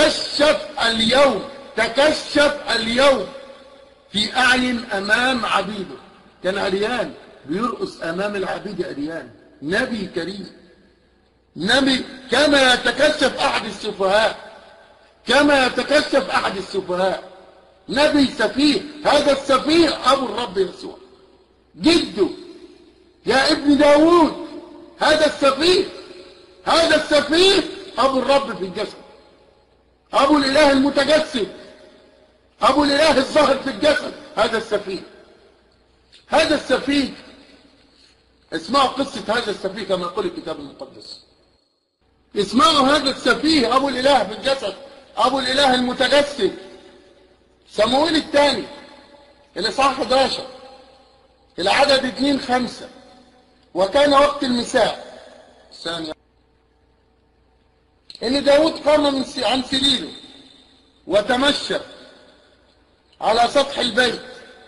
تكشف اليوم في أعين أمام عبيده. كان عريان بيرقص أمام العبيد عريان. نبي كريم، نبي كما يتكشف أحد السفهاء، كما يتكشف أحد السفهاء. نبي سفيه. هذا السفيه أبو الرب يسوع، جده، يا ابن داود. هذا السفيه، هذا السفيه أبو الرب في الجسد، أبو الإله المتجسد، أبو الإله الظاهر في الجسد. هذا السفيه، هذا السفيه. اسمعوا قصة هذا السفيه كما يقول الكتاب المقدس. اسمعوا هذا السفيه أبو الإله في الجسد، أبو الإله المتجسد. صموئيل الثاني الإصحاح 11 العدد 2-5. وكان وقت المساء ثانية إن داود قام عن سريره وتمشى على سطح البيت،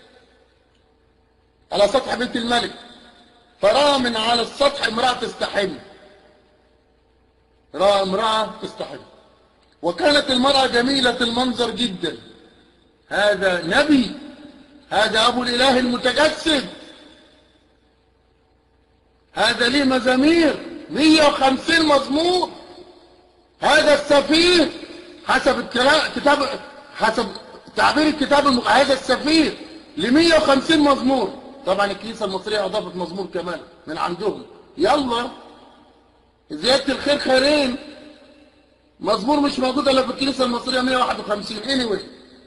على سطح بيت الملك، فرأى من على السطح امرأة تستحم. رأى امرأة تستحم، وكانت المرأة جميلة المنظر جدا. هذا نبي، هذا أبو الإله المتجسد، هذا ليه مزامير 150 مزمور. هذا السفيه حسب الكتاب، حسب تعبير الكتاب هذا السفيه ل 150 مزمور. طبعا الكنيسة المصرية أضافت مزمور كمان من عندهم. يلا زيادة الخير خيرين. مزمور مش موجود إلا في الكنيسة المصرية 151. anyway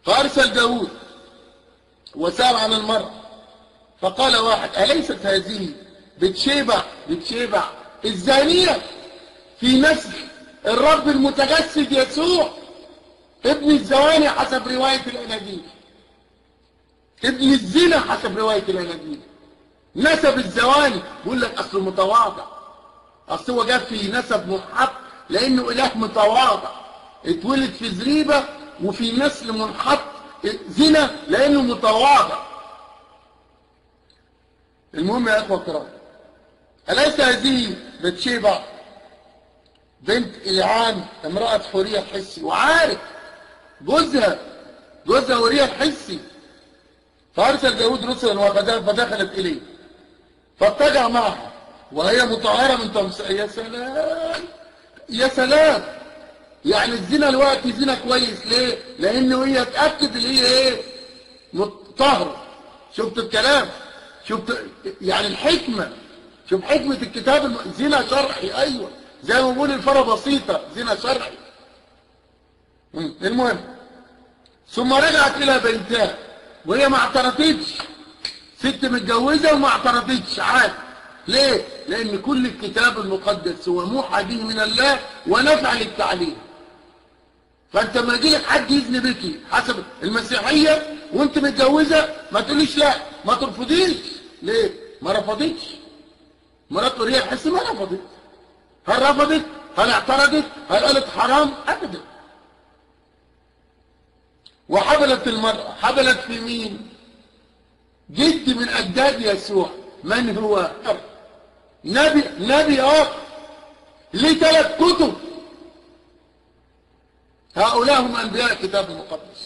فأرسل داود وسأل عن المرأة، فقال واحد: أليست هذه بتشيبع الزانية في نسل الرب المتجسد يسوع ابن الزواني حسب رواية الأناجيل، ابن الزنا حسب رواية الأناجيل، نسب الزواني. بيقول لك أصله متواضع، أصل هو جاب في نسب منحط لأنه إله متواضع، اتولد في زريبة وفي نسل منحط زنا لأنه متواضع. المهم يا أخوة الكرام، أليس هذه بتشيبع بنت إلعام امرأة حورية الحسي، وعارف جوزها حورية الحسي. فأرسل داود رسلا فدخلت إليه فاتجع معها وهي مطهرة من تمثيل. يا سلام يا سلام، يعني الزنا الوقت زنا كويس. ليه؟ لأنه هي اتأكد اللي هي إيه؟ مطهرة. شفت الكلام؟ شفت يعني الحكمة؟ شوف حكمة الكتاب. زنا شرعي، أيوه، زي ما بقول الفرة بسيطة، زنا شرعي. المهم، ثم رجعت إلى بيتها وهي ما اعترضتش. ست متجوزة وما اعترضتش، عادي. ليه؟ لأن كل الكتاب المقدس هو موحى به من الله ونفع للتعليم. فأنت ما يجيلك حد يزني بيكي حسب المسيحية وأنت متجوزة ما تقوليش لا، ما ترفضيش. ليه؟ ما رفضتش. مرات حورية الحسي ما رفضت. هل رفضت؟ هل اعترضت؟ هل قالت حرام؟ أبدا. وحبلت المرأة، حبلت في مين؟ جد من أجداد يسوع. من هو؟ نبي آخر ليه 3 كتب. هؤلاء هم أنبياء الكتاب المقدس.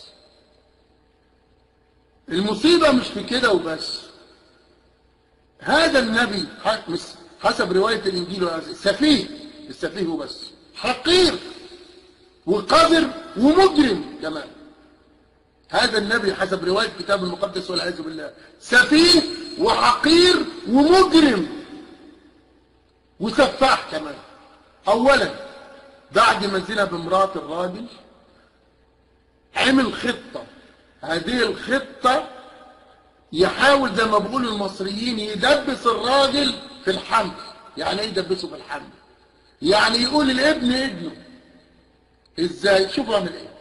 المصيبة مش في كده وبس. هذا النبي حسب رواية الإنجيل سفيه، السفيه وبس، حقير وقذر ومجرم كمان. هذا النبي حسب رواية الكتاب المقدس والعياذ بالله سفيه وحقير ومجرم وسفاح كمان. أولا بعد ما زنا بامرأة الراجل عمل خطة. هذه الخطة يحاول زي ما بيقولوا المصريين يدبس الراجل في الحمل. يعني ايه يدبسه في الحمل؟ يعني يقول الابن ابنه. ازاي؟ شوفوا عمل ايه.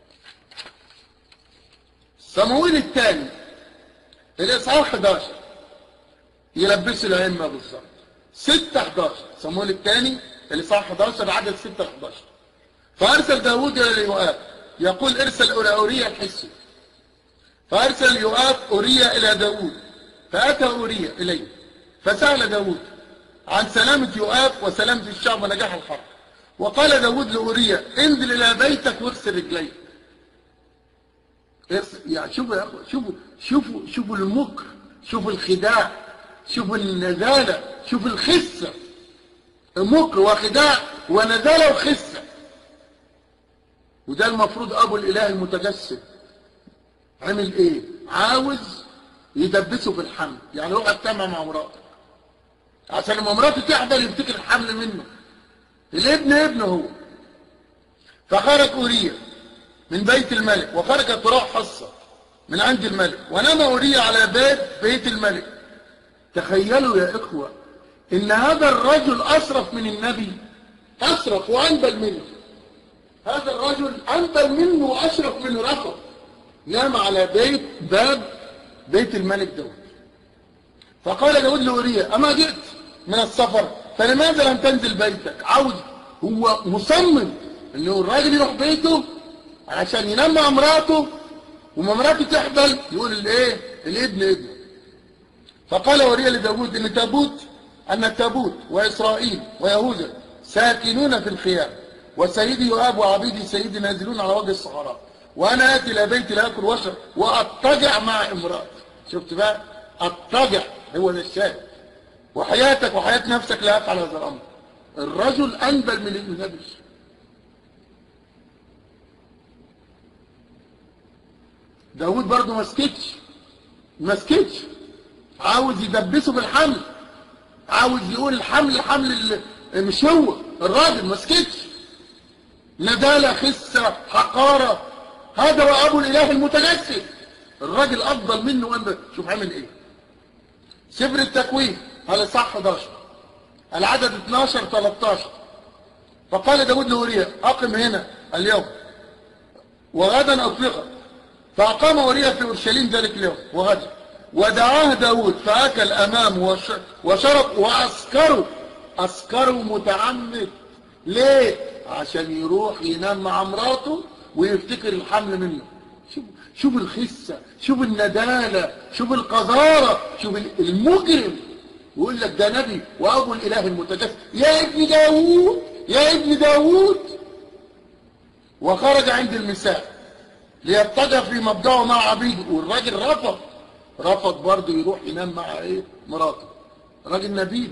صموئيل الثاني الإصحاح 11 يلبس الأئمة بالظبط 6:11. صموئيل الثاني الإصحاح 11 عدد 6:11. فأرسل داود إلى يؤاب يقول: ارسل أوريا الحسي. فأرسل يؤاب أوريا إلى داود، فأتى أوريا إليه فسأل داود عن سلامة يؤاب وسلامة الشعب ونجاح الحرب. وقال داود لأوريا: انزل إلى بيتك واغسل رجليك. يعني شوفوا يا أخوة، شوفوا المكر، شوفوا الخداع، شوفوا النزالة، شوفوا الخسة. مكر وخداع ونزالة وخسة. وده المفروض أبو الإله المتجسد عمل إيه؟ عاوز يدبسه في الحمل. يعني هو اجتمع مع مراته عشان لما مراته تحضر يفتكر الحمل منه. الابن ابنه هو. فخرج أوريا من بيت الملك وخرجت روح حصة من عند الملك ونام أوريا على باب بيت الملك. تخيلوا يا إخوة إن هذا الرجل أشرف من النبي، أشرف وأنبل منه. هذا الرجل أنبل منه وأشرف منه. رفض، نام على باب بيت الملك داود. فقال داود لأوريا: أما جئت من السفر فلماذا لم تنزل بيتك؟ عاوز، هو مصمم إنه الراجل يروح بيته علشان ينام مع مراته وما مراته تحبل يقول الايه؟ الابن ابنه. فقال أوريا لداود: أن التابوت وإسرائيل ويهوذا ساكنون في الخيام، وسيدي يؤاب وعبيدي سيدي نازلون على وجه الصحراء، وأنا آتي إلى بيتي لآكل وأشرب وأضطجع مع امرأتي. شفت بقى؟ أضطجع، هو ده الشاهد. وحياتك وحياة نفسك لا أفعل هذا الأمر. الرجل أنبل من النبي. داود برضه ما سكتش، عاوز يدبسه بالحمل، عاوز يقول الحمل مش هو الراجل. ما سكتش. ندالة، خسة، حقارة، هذا هو أبو الإله المتجسد، الراجل أفضل منه وأنت شوف عمل إيه. سفر التكوين الإصحاح 11 العدد 12 13. فقال داود لأوريا أقم هنا اليوم وغدا أطلقك، فأقام أوريا في أورشليم ذلك اليوم وغدا، ودعاه داود فأكل أمامه وشرب وأسكره متعمد. ليه؟ عشان يروح ينام مع مراته ويفتكر الحمل منه. شوف الخسة، شوف الندالة، شوف القذارة، شوف المجرم، ويقول لك ده نبي وأبو الإله المتجسد. يا ابن داود، يا ابن داود. وخرج عند المساء ليضطجع في مضجعه مع عبيده، والراجل رفض برضه يروح ينام مع ايه؟ مراته. راجل نبيل.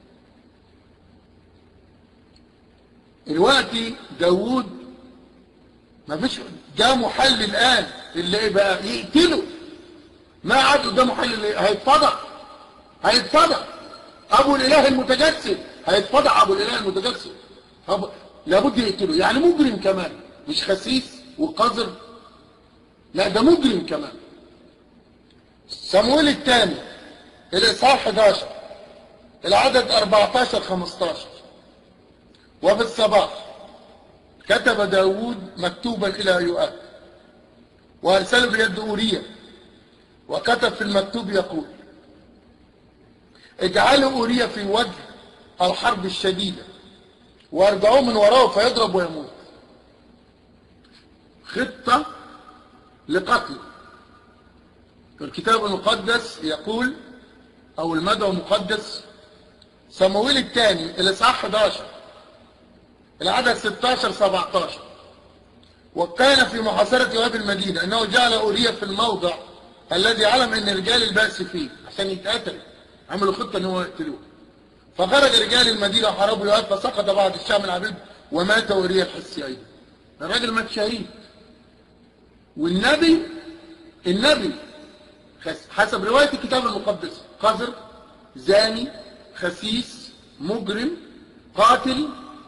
دلوقتي داود ما فيش قدامه حل الان، اللي ايه بقى؟ يقتله. ما عاد قدامه حل، اللي هيتفضح ابو الاله المتجسد، هيتفضح ابو الاله المتجسد. لابد يقتله، يعني مجرم كمان، مش خسيس وقذر، لا ده مجرم كمان. صموئيل الثاني الإصحاح 11 العدد 14 15. وفي الصباح كتب داود مكتوبا إلى يؤاب وأرسله بيد أوريا، وكتب في المكتوب يقول: اجعلوا أوريا في وجه الحرب الشديدة وارجعوه من وراه فيضرب ويموت. خطة لقتله. الكتاب المقدس يقول، او المدعو المقدس، صموئيل الثاني الاصحاح 11 العدد 16 17. وكان في محاصرة يؤاب المدينة انه جعل أوريا في الموضع الذي علم ان رجال البأس فيه عشان يتقتل، عملوا خطة ان هو يقتلوه. فخرج رجال المدينة وحاربوا يؤاب فسقط بعض الشام العبيد ومات أوريا الحسي ايضا. الراجل مات شهيد. والنبي حسب رواية الكتاب المقدس قذر، زاني، خسيس، مجرم، قاتل،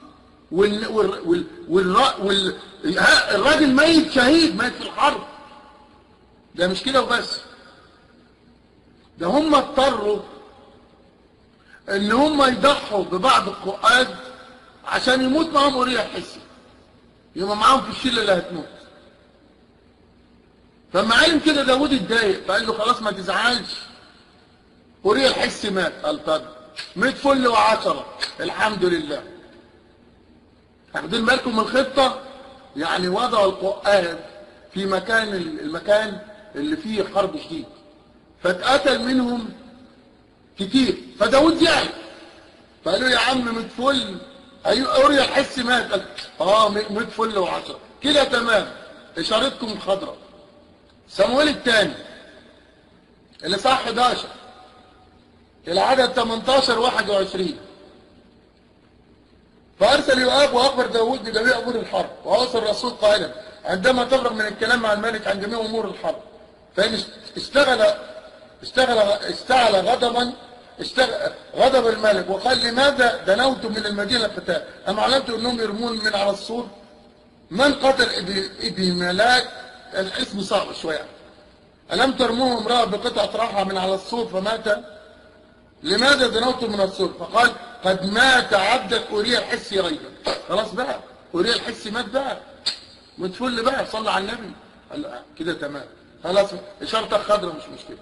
الراجل ميت شهيد، ميت في الحرب. ده مش كده وبس، ده هم اضطروا ان هم يضحوا ببعض القائد عشان يموت معهم أوريا الحسي، يبقى معاهم في الشله اللي هتموت. فلما علم كده داود اتضايق، فقال له خلاص ما تزعلش، أوريا الحسي مات. قال طب 100 فل و10، الحمد لله. واخدين بالكم من الخطه؟ يعني وضعوا القائد في المكان اللي فيه حرب شديد، فاتقتل منهم كتير. فداود زعل، فقال له يا عم 100 فل، أوريا الحسي مات. قال 100 فل و10 كده تمام، اشارتكم خضراء. صموئيل الثاني الإصحاح 11 العدد 18 21. فأرسل يؤاب وأخبر داود بجميع أمور الحرب، وأوصى الرسول قائلا: عندما تفرغ من الكلام مع الملك عن جميع أمور الحرب، فإن اشتعل غضب الملك وقال: لماذا دنوتم من المدينة القتال؟ أم علمتم أنهم يرمون من على السور؟ من قتل ابن ملاك؟ الاسم صعب شوية. ألم ترموه امرأة بقطعة راحة من على السور فمات؟ لماذا دنوتم من السور؟ فقال: قد مات عبدك أوريا الحسي أيضا. خلاص بقى، أوريا الحسي مات بقى، متفل بقى، صلى على النبي. قال كده تمام، خلاص إشارتك خضراء، مش مشكلة.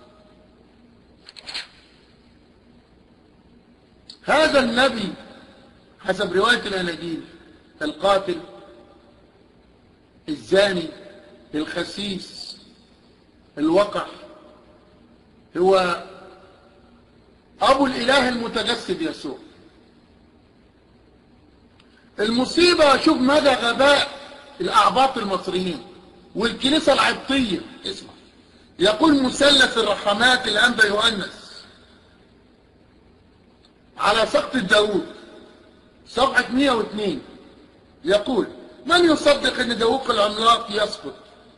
هذا النبي حسب رواية الأناجيل القاتل، الزاني، الخسيس، الوقح، هو أبو الإله المتجسد يسوع. المصيبة، شوف مدى غباء الأعباط المصريين والكنيسة العبطية. اسمع، يقول مثلث الرحمات الأنبا يؤنس على سقط داود صفحة 102، يقول: من يصدق ان داوود العملاق يسقط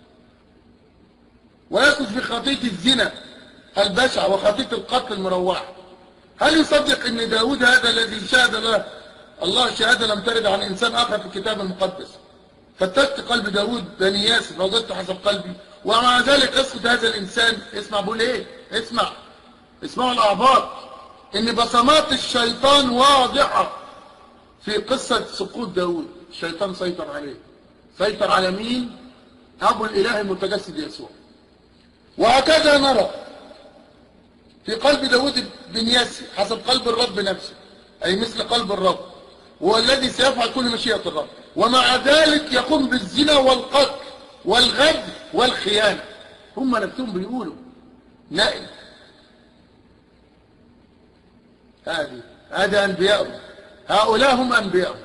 ويسقط في خطية الزنا البشع وخطية القتل المروع؟ هل يصدق ان داوود هذا الذي شهد له الله شهادة لم ترد عن انسان اخر في الكتاب المقدس فتشت قلب داود بني ياسر فوجدت حسب قلبي، ومع ذلك اسقط هذا الإنسان. اسمع بقول إيه، اسمعوا الأعباط، إن بصمات الشيطان واضحة في قصة سقوط داود. الشيطان سيطر عليه. سيطر على مين؟ أبو الإله المتجسد يسوع. وهكذا نرى في قلب داود بن ياسر حسب قلب الرب نفسه، أي مثل قلب الرب، هو الذي سيفعل كل مشيئة الرب، ومع ذلك يقوم بالزنا والقتل والغدر والخيانة. هم نفسهم بيقولوا نائل. هذا أنبياءهم، هؤلاء هم أنبياءهم.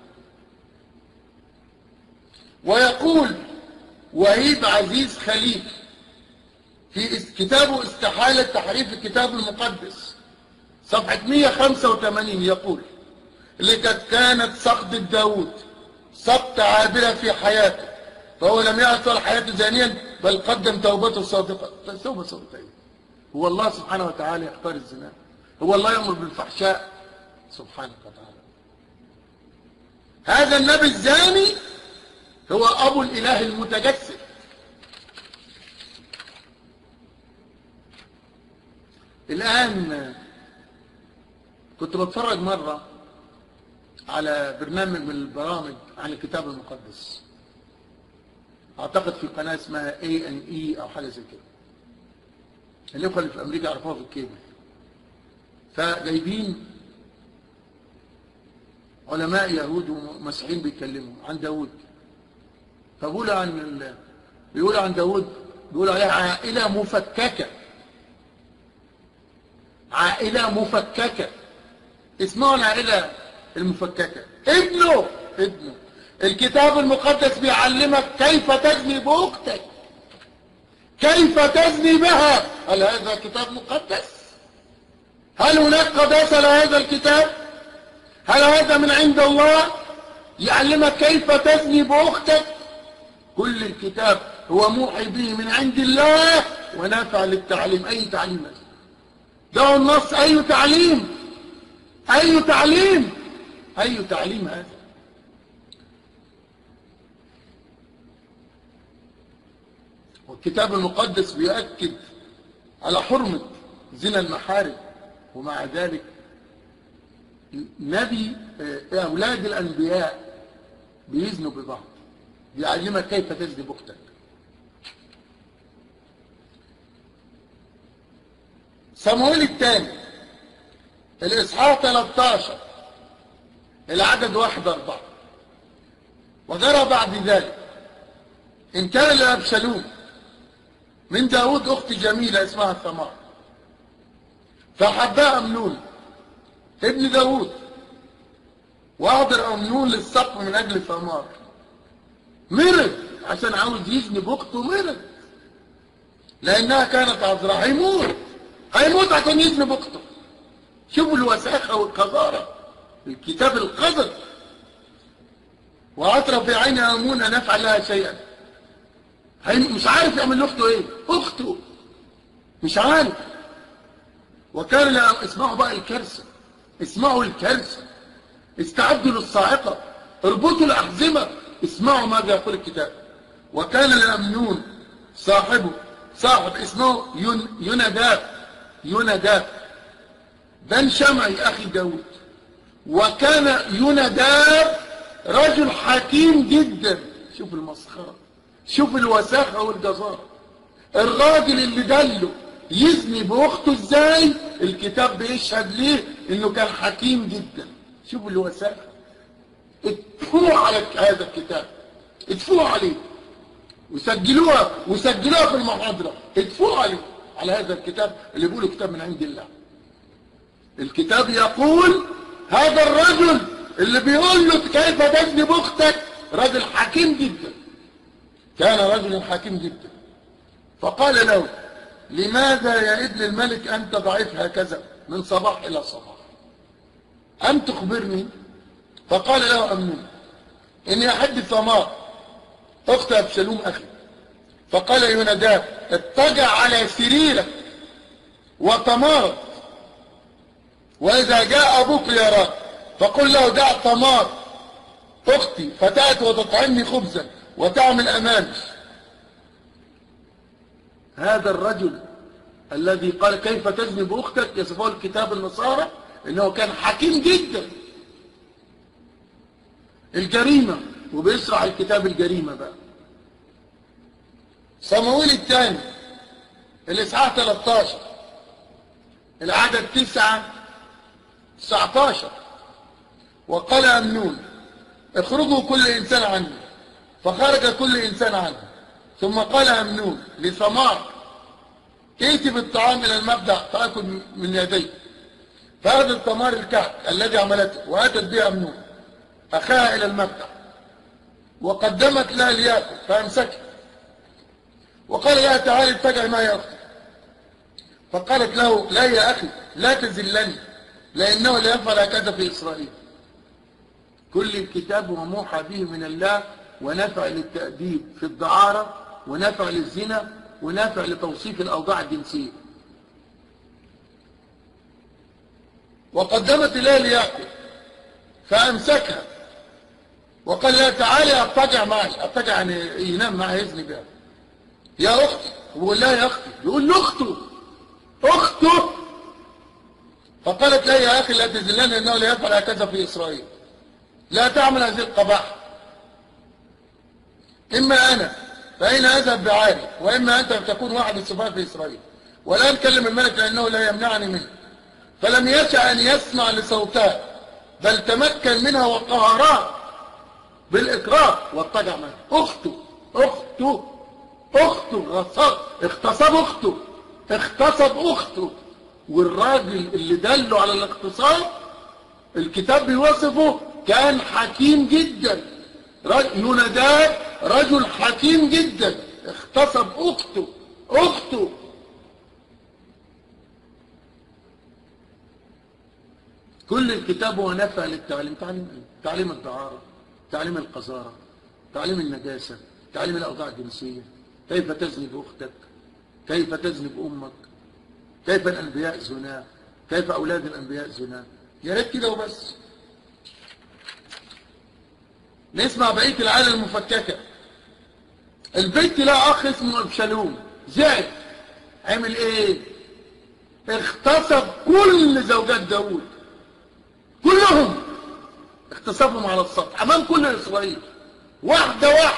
ويقول وهيب عزيز خليل في كتابه استحالة تحريف الكتاب المقدس صفحة 185 يقول: لقد كانت سقطة داود سقطة عابرة في حياته، فهو لم يعثر حياته زانيا بل قدم توبته صادقة. توبة صادقة ايه؟ هو الله سبحانه وتعالى يختار الزنا؟ هو الله يأمر بالفحشاء سبحانه وتعالى؟ هذا النبي الزاني هو أبو الإله المتجسد. الآن كنت بتفرج مرة على برنامج من البرامج عن الكتاب المقدس، أعتقد في قناة اسمها A&E أو حاجة زي كده، الإخوة اللي في أمريكا يعرفوها في الكيبل. فجايبين علماء يهود ومسيحيين بيتكلموا عن داود، فبيقولوا عن داود، بيقولوا عليها عائلة مفككة. عائلة مفككة. اسمعوا العائلة المفككة. ابنه الكتاب المقدس بيعلمك كيف تزني بأختك، كيف تزني بها. هل هذا كتاب مقدس؟ هل هناك قداسة لهذا الكتاب؟ هل هذا من عند الله يعلمك كيف تزني بأختك؟ كل الكتاب هو موحي به من عند الله ونافع للتعليم. أي تعليم؟ ده النص. أي تعليم؟ أي تعليم؟ أي تعليم هذا؟ والكتاب المقدس بيؤكد على حرمة زنا المحارم، ومع ذلك أولاد الأنبياء بيزنوا ببعض. بيعلمك كيف تزني بأختك. صموئيل الثاني الإصحاح 13 العدد 1-4: وجرى بعد ذلك إن كان لأبشالوم من داود أخت جميلة اسمها ثمار، فحبها أمنون ابن داود، وأحضر أمنون للسقف من أجل ثمار. مرض عشان عاوز يزني بأخته، مرض لأنها كانت عذراء. هيموت عشان يزني بأخته. شوفوا الوساخة والقذارة، الكتاب القذر. وعثر في عين أمون أن يفعل لها شيئا. مش عارف يعمل لاخته ايه، اخته مش عارف. وكان اسمعوا بقى الكارثه، اسمعوا الكارثه. استعدوا للصاعقه، اربطوا الاحزمه. اسمعوا ماذا يقول الكتاب: وكان لأمنون صاحب اسمه يوناداب بن شمعي اخي داود. وكان يوناداب رجل حكيم جدا. شوف المسخره، شوف الوساخة والجزارة. الراجل اللي دله يزني بأخته ازاي، الكتاب بيشهد ليه انه كان حكيم جدا. شوف الوساخة. ادفعوا على هذا الكتاب، ادفعوا عليه وسجلوها في المحاضرة. ادفعوا على هذا الكتاب اللي بيقولوا كتاب من عند الله. الكتاب يقول هذا الرجل اللي بيقول له كيف تزني بأختك راجل حكيم جدا، كان رجل حكيم جدا. فقال له: لماذا يا ابن الملك أنت ضعيف هكذا من صباح إلى صباح؟ أم تخبرني؟ فقال له أمنون: إني أحب ثمار أخت أبشالوم أخي. فقال يوناداب: اتجع على سريرك وتمارض، وإذا جاء أبوك يراك فقل له: دع تمار أختي فتأتي وتطعمني خبزا وتعمل أمامي. هذا الرجل الذي قال كيف تزني بأختك يصفه الكتاب النصارى إنه كان حكيم جدا. الجريمة، وبيشرح الكتاب الجريمة بقى. صموئيل الثاني الإصحاح 13 العدد 19. وقال أمنون اخرجوا كل إنسان عنه، فخرج كل إنسان عنه. ثم قال أمنون لثمار ائت بالطعام إلى المبدأ فأكل من يديه. فأخذت ثمار الكعك الذي عملته وأتت به أمنون أخاها إلى المبدأ وقدمت لها ليأكل فأمسكت وقال لها تعالي اتجعي معي يا أختي. فقالت له لا يا أخي لا تذلني لأنه لا يفعل هكذا في إسرائيل. كل الكتاب هو موحى به من الله، ونفع للتأديب في الدعارة، ونفع للزنا، ونفع لتوصيف الأوضاع الجنسية. وقدمت إليه ليأكل فأمسكها وقال لها تعالي أضطجع معي. أضطجع يعني ينام معها يزني بها. يا أختي، بيقول لها يا أختي، بيقول له أخته. فقالت لا يا أخي لا تذلني إنه لا يفعل هكذا في إسرائيل. لا تعمل هذه القباحة. إما أنا فأين أذهب بعاري، وإما أنت تكون واحد السفهاء في إسرائيل. ولا يكلم الملك لأنه لا يمنعني منه. فلم يشأ أن يسمع لصوتها، بل تمكن منها وقهرها بالإكراه واضطجع معها. أخته اغتصب أخته. والراجل اللي دله على الاغتصاب الكتاب بيوصفه كان حكيم جدا. يوناداب رجل حكيم جدا، اغتصب أخته. كل الكتاب هو نافع للتعليم. تعليم الدعارة، تعليم القذارة، تعليم النجاسة، تعليم الأوضاع الجنسية، كيف تزني بأختك، كيف تزني بأمك، كيف الأنبياء زنا، كيف أولاد الأنبياء زنا. يا ريت كده وبس. نسمع بقية العائلة المفككة. البيت لا أخ اسمه أبشالوم، زعل. عمل إيه؟ اغتصب كل زوجات داود، كلهم اغتصبهم على السطح أمام كل إسرائيل، واحدة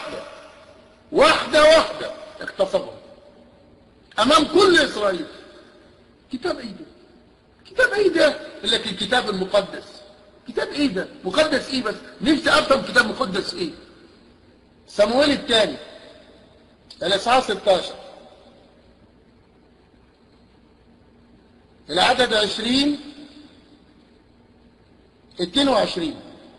اغتصبهم أمام كل إسرائيل. كتاب إيه ده؟ يقول لك الكتاب المقدس. كتاب إيه ده؟ مقدس إيه بس؟ نفسي أفهم كتاب مقدس إيه؟ صموئيل الثاني الإصحاح 16 العدد 22.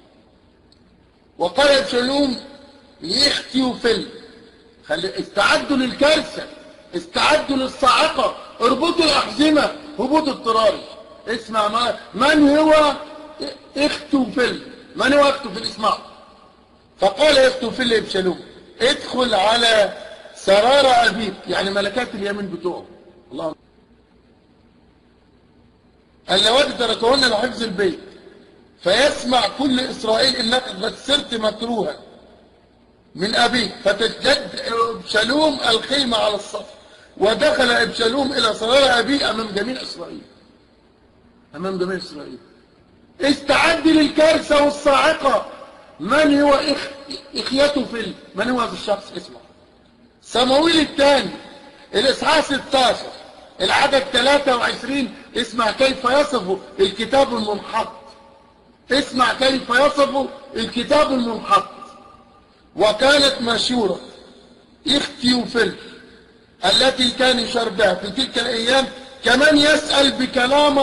وقال أبشالوم لإختيوفيل استعدوا للكارثة، استعدوا للصاعقة، اربطوا الأحزمة، هبوط اضطراري. اسمع من هو اختيوفيل؟ من هو اختيوفيل؟ اسمعوا. فقال اختيوفيل لأبشالوم ادخل على سرار أبيك، يعني ملكات اليمين بتوعه، اللهم اللواتي تركوهن لحفظ البيت، فيسمع كل إسرائيل إنك قد صرت مكروها من أبيك. فتجد أبشالوم الخيمة على الصف، ودخل أبشالوم إلى سرار أبيه أمام جميع إسرائيل. استعد للكارثة والصاعقة. من هو إخيتوفيل؟ من هو هذا الشخص؟ اسمه صموئيل الثاني الإصحاح 16 العدد 23. اسمع كيف يصف الكتاب المنحط. اسمع كيف يصف الكتاب المنحط. وكانت مشورة اختيوفيل التي كان يشار بها في تلك الأيام كمان يسأل بكلام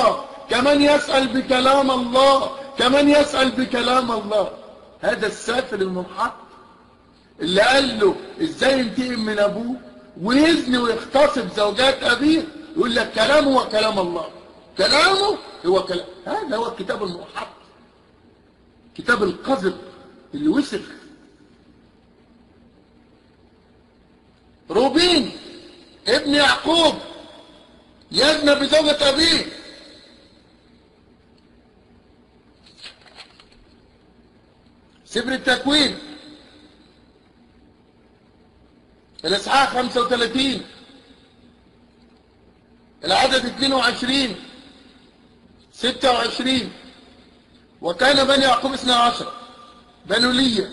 الله. هذا السافل المنحط اللي قال له ازاي ينتقم من ابوه ويزني ويغتصب زوجات ابيه، يقول لك كلامه هو كلام الله، كلامه هو كلام. هذا هو الكتاب المنحط، كتاب القذر اللي وسخ. روبين ابن يعقوب يزنى بزوجة أبيه. سفر التكوين الإصحاح 35 العدد 22 26. وكان بني يعقوب 12 بنو ليا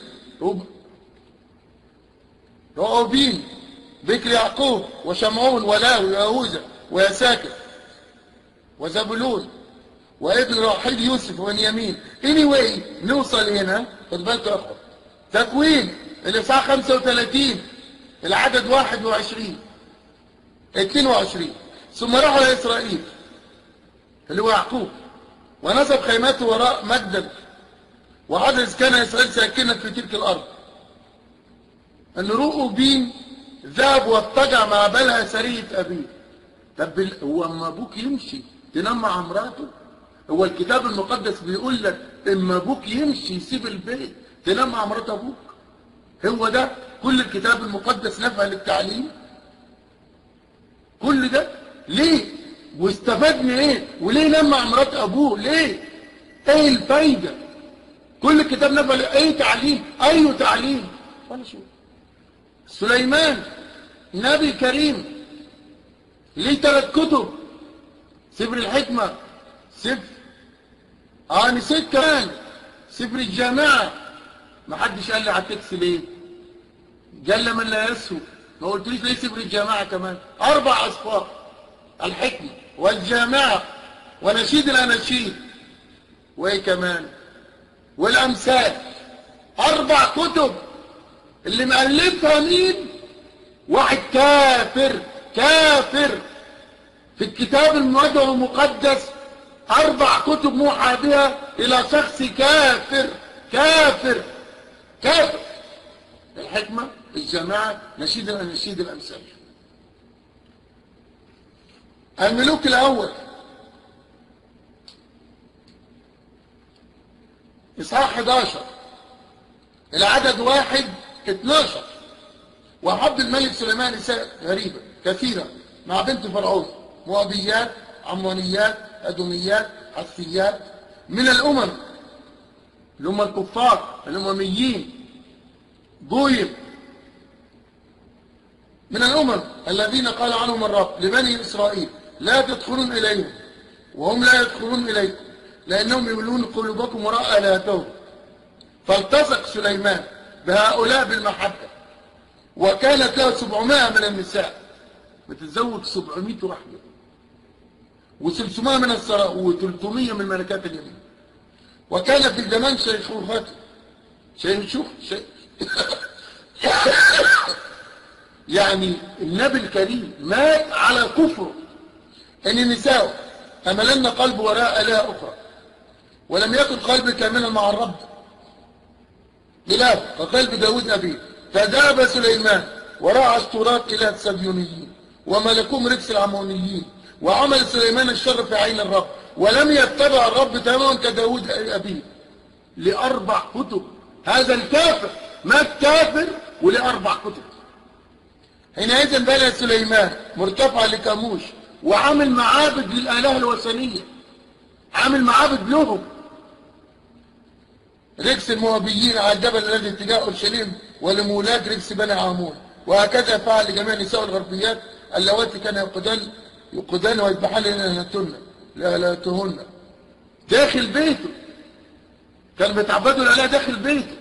رؤوبين بكر يعقوب وشمعون ولاوي ويهوذا ويساكر وزبولون وابن راحيل يوسف وبنيامين. anyway نوصل هنا، خد بالك يا اخوة. تكوين الإصحاح 35 العدد 21 22. ثم راح على إسرائيل اللي هو يعقوب ونصب خيمته وراء مجدا وحدث كان إسرائيل ساكنا في تلك الأرض أن رؤوبين ذهب واضطجع مع بلها سرية أبيه. طب هو أما أبوك يمشي تنام مع مراته؟ هو الكتاب المقدس بيقول لك اما ابوك يمشي يسيب البيت تنام مع مرات ابوك؟ هو ده كل الكتاب المقدس نفع للتعليم؟ كل ده ليه؟ واستفدنا ايه؟ وليه نام مع مرات ابوه؟ ليه؟ ايه الفايده؟ كل الكتاب نفع ايه تعليم؟ ايوه تعليم ولا شيء. سليمان نبي كريم ليه 3 كتب، سفر الحكمه، سفر نسيت كمان سفر الجامعة. ما حدش قال لي على التكس ليه؟ جل من لا يسهو. ما قلتليش ليه سفر الجامعة كمان؟ 4 أصفار، الحكمة والجامعة ونشيد الأناشيد وإيه كمان؟ والأمثال. 4 كتب اللي مألفها مين؟ واحد كافر كافر في الكتاب المدعو المقدس. 4 كتب موحى بها إلى شخص كافر كافر كافر. الحكمة، الجماعة، نشيد الأناشيد، الأمثال. الملوك الأول إصحاح 11 العدد 1 12. وحب الملك سليمان نساء غريبة كثيرة مع بنت فرعون، مؤبيات، عمونيات، أدوميات، حثيات، من الأمم اللي هم الكفار الأمميين، جويم من الأمم الذين قال عنهم الرب لبني إسرائيل لا تدخلون إليهم وهم لا يدخلون إليكم لأنهم يولون قلوبكم وراء آلهتهم. فالتصق سليمان بهؤلاء بالمحبة، وكانت له 700 من النساء، بتتزوج 700 واحدة، و600 من السراء، و300 من ملكات اليمين. وكان في الزمان شيخوخته يعني النبي الكريم مات على كفره ان النساء املن قلب وراء آلهة اخرى ولم يكن قلب كاملا مع الرب إله كقلب داود أبيه. فذهب سليمان وراء اسطورات إله الصهيونيين وملكهم رجس العمونيين، وعمل سليمان الشر في عين الرب ولم يتبع الرب تماما كداود أبيه. ل4 كتب. هذا الكافر مات كافر ول4 كتب. حينئذ بنى سليمان مرتفع لكاموش وعمل معابد للآلهة الوثنية، عمل معابد لهم. رجس الموابيين على الجبل الذي اتجاه اورشليم ولمولاد رجس بني عامون. وهكذا فعل لجميع نساء الغربيات اللواتي كان يقودان ويذبحان لآلهتهن داخل بيته. كانوا بيتعبدوا الآلهة داخل بيته.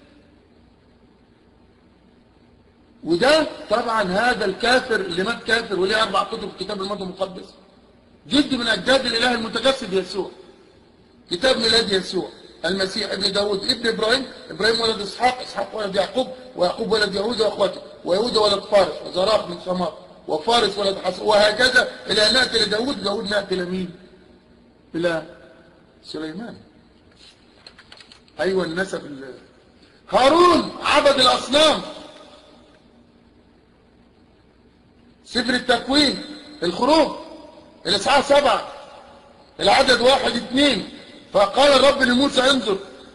وده طبعا هذا الكافر اللي مات كافر وليه 4 كتب في كتاب الماضي المقدس، جد من أجداد الإله المتجسد يسوع. كتاب ميلاد يسوع المسيح ابن داود ابن إبراهيم، إبراهيم ولد إسحاق، إسحاق ولد يعقوب، ويعقوب ولد يهوذا وأخواته، ويهوذا ولد فارس، وزراق من ثمار، وفارس ولد حسن، وهكذا إلى أن نأتي لداود، داود نأتي لمين؟ إلى سليمان. أيوة النسب. هارون عبد الأصنام. سفر التكوين الخروج الإصحاح 7 العدد 1 2. فقال الرب لموسى انظر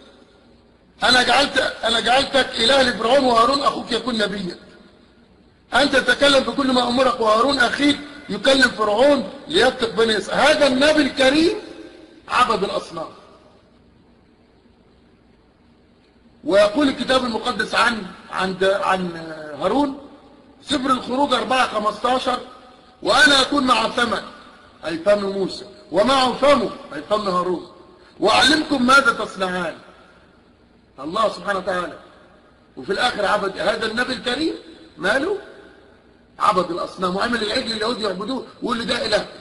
أنا جعلتك إله لفرعون وهارون أخوك يكون نبيا. أنت تتكلم بكل ما أمرك وهارون أخيك يكلم فرعون ليتق بني إسرائيل. هذا النبي الكريم عبد الأصنام. ويقول الكتاب المقدس عن هارون سفر الخروج 4:15 وأنا أكون مع فمه أي فم موسى ومعه فمه أي فم هارون وأعلمكم ماذا تصنعان. الله سبحانه وتعالى. وفي الآخر عبد هذا النبي الكريم ماله؟ عبد الأصنام وعمل العجل اليهود يعبدوه ويقول له ده إله.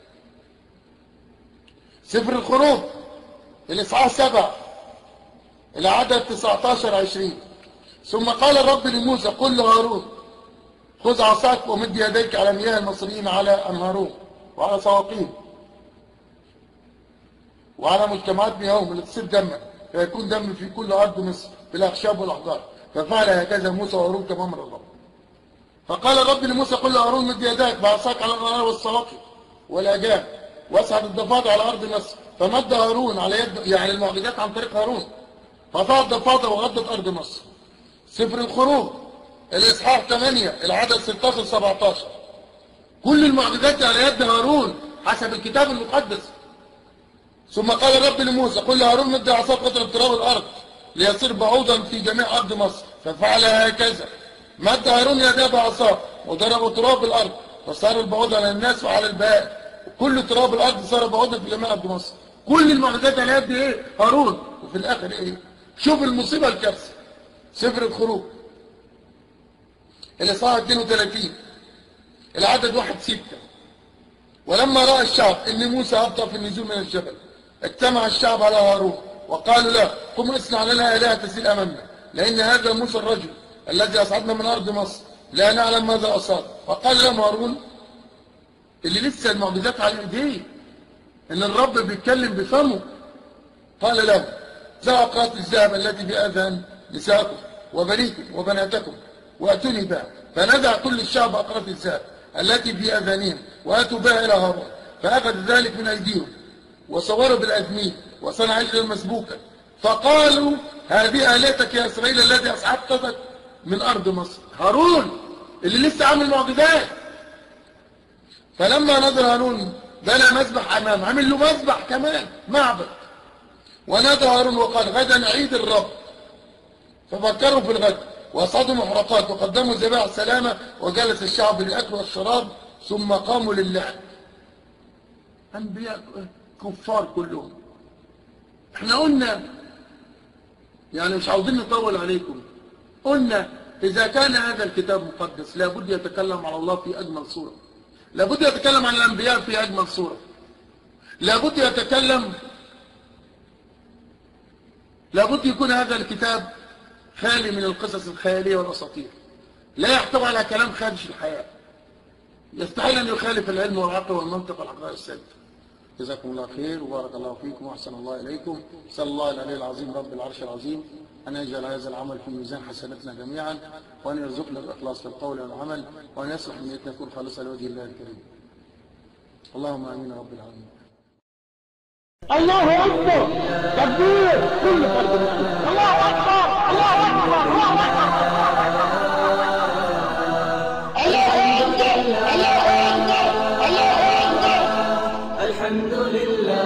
سفر الخروج الإصحاح 7 العدد 19-20 ثم قال الرب لموسى قل لهارون خذ عصاك ومد يديك على مياه المصريين على أنهارهم وعلى سواقيهم وعلى مجتمعات مياههم اللي تصير دما فيكون دم في كل أرض مصر بالأخشاب والأحجار. ففعل هكذا موسى وهارون كما أمر الله. فقال الرب لموسى قل لهارون مد يديك بعصاك على الأنهار والسواقي والأجام واسعد الضفادع على أرض مصر. فمد هارون على يد يعني المعجزات عن طريق هارون فطاعت الضفادع وغطت أرض مصر. سفر الخروج الإصحاح 8 العدد 16-17 كل المعجزات على يد هارون حسب الكتاب المقدس. ثم قال الرب لموسى قل لهارون مد عصاك واضرب تراب الأرض ليصير بعوضا في جميع أرض مصر. ففعل هكذا مد هارون يديه بعصاه وضرب تراب الأرض فصار البعوض على الناس وعلى البهائم وكل تراب الأرض صار بعوضا في جميع أرض مصر. كل المعجزات على يد إيه؟ هارون. وفي الآخر إيه؟ شوف المصيبة الكارثة. سفر الخروج الإصحاح 32 العدد 1-6 ولما رأى الشعب إن موسى أبطأ في النزول من الجبل اجتمع الشعب على هارون وقالوا له قم اصنع لنا آلهة تسير أمامنا لأن هذا موسى الرجل الذي أصعدنا من أرض مصر لا نعلم ماذا أصاب. وقال لهم هارون اللي لسه المعجزات على ايديه إن الرب بيتكلم بفمه قال لهم ذا أقراط الذهب التي بأذان نساءكم وبنيكم وبناتكم وأتوني بها. فنزع كل الشعب أقراط الذهب التي في أذانهم وأتوا بها إلى هارون فأخذ ذلك من أيديهم وصوروا بالأذنين وصنع عجلا مسبوكا فقالوا هذه آلهتك يا إسرائيل الذي أصعدتك من أرض مصر. هارون اللي لسه عامل معجزات. فلما نظر هارون بنى مذبح أمامه عمل له مذبح كمان معبد ونادى هارون وقال غدا عيد الرب. ففكروا في الغد وأصعدوا محرقات وقدموا ذبائح سلامة وجلس الشعب للأكل والشراب ثم قاموا للعب. أنبياء كفار كلهم. احنا قلنا يعني مش عاوزين نطول عليكم قلنا إذا كان هذا الكتاب مقدس لابد يتكلم على الله في أجمل صورة لابد يتكلم عن الأنبياء في أجمل صورة لابد يكون هذا الكتاب خالي من القصص الخيالية والأساطير لا يحتوي على كلام خارج الحياة يستحيل أن يخالف العلم والعقل والمنطق والحقائق الثابتة. جزاكم الله خير وبارك الله فيكم وأحسن الله إليكم. صلى الله العلي العظيم رب العرش العظيم أن يجعل هذا العمل في ميزان حسناتنا جميعا وأن يرزقنا الإخلاص في القول والعمل وأن يصلح نيتنا تكون خالصة لوجه الله الكريم. اللهم آمين رب العالمين. الله أكبر تكبير كل فرد مسلم. الله أكبر الله أكبر الله أكبر الحمد لله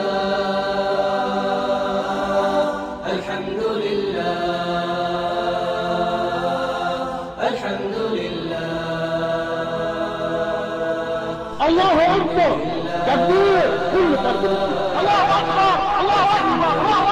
الحمد لله الحمد لله. الله أكبر تكبير كل فرد مسلم. الله أكبر الله أكبر الله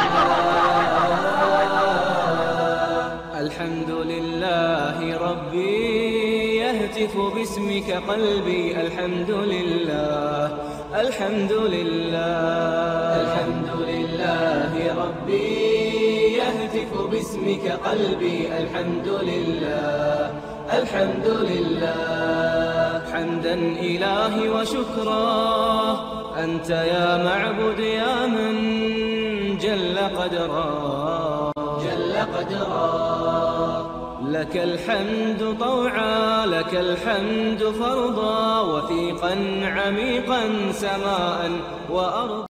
أكبر. الحمد لله ربي يهتف باسمك قلبي. الحمد لله الحمد لله الحمد لله ربي يهتف باسمك قلبي. الحمد لله الحمد لله. حمدا إلهي وشكرا أنت يا معبد يا من جل قدرا جل قدرا. لك الحمد طوعا لك الحمد فرضا وثيقا عميقا سماء وأرضا.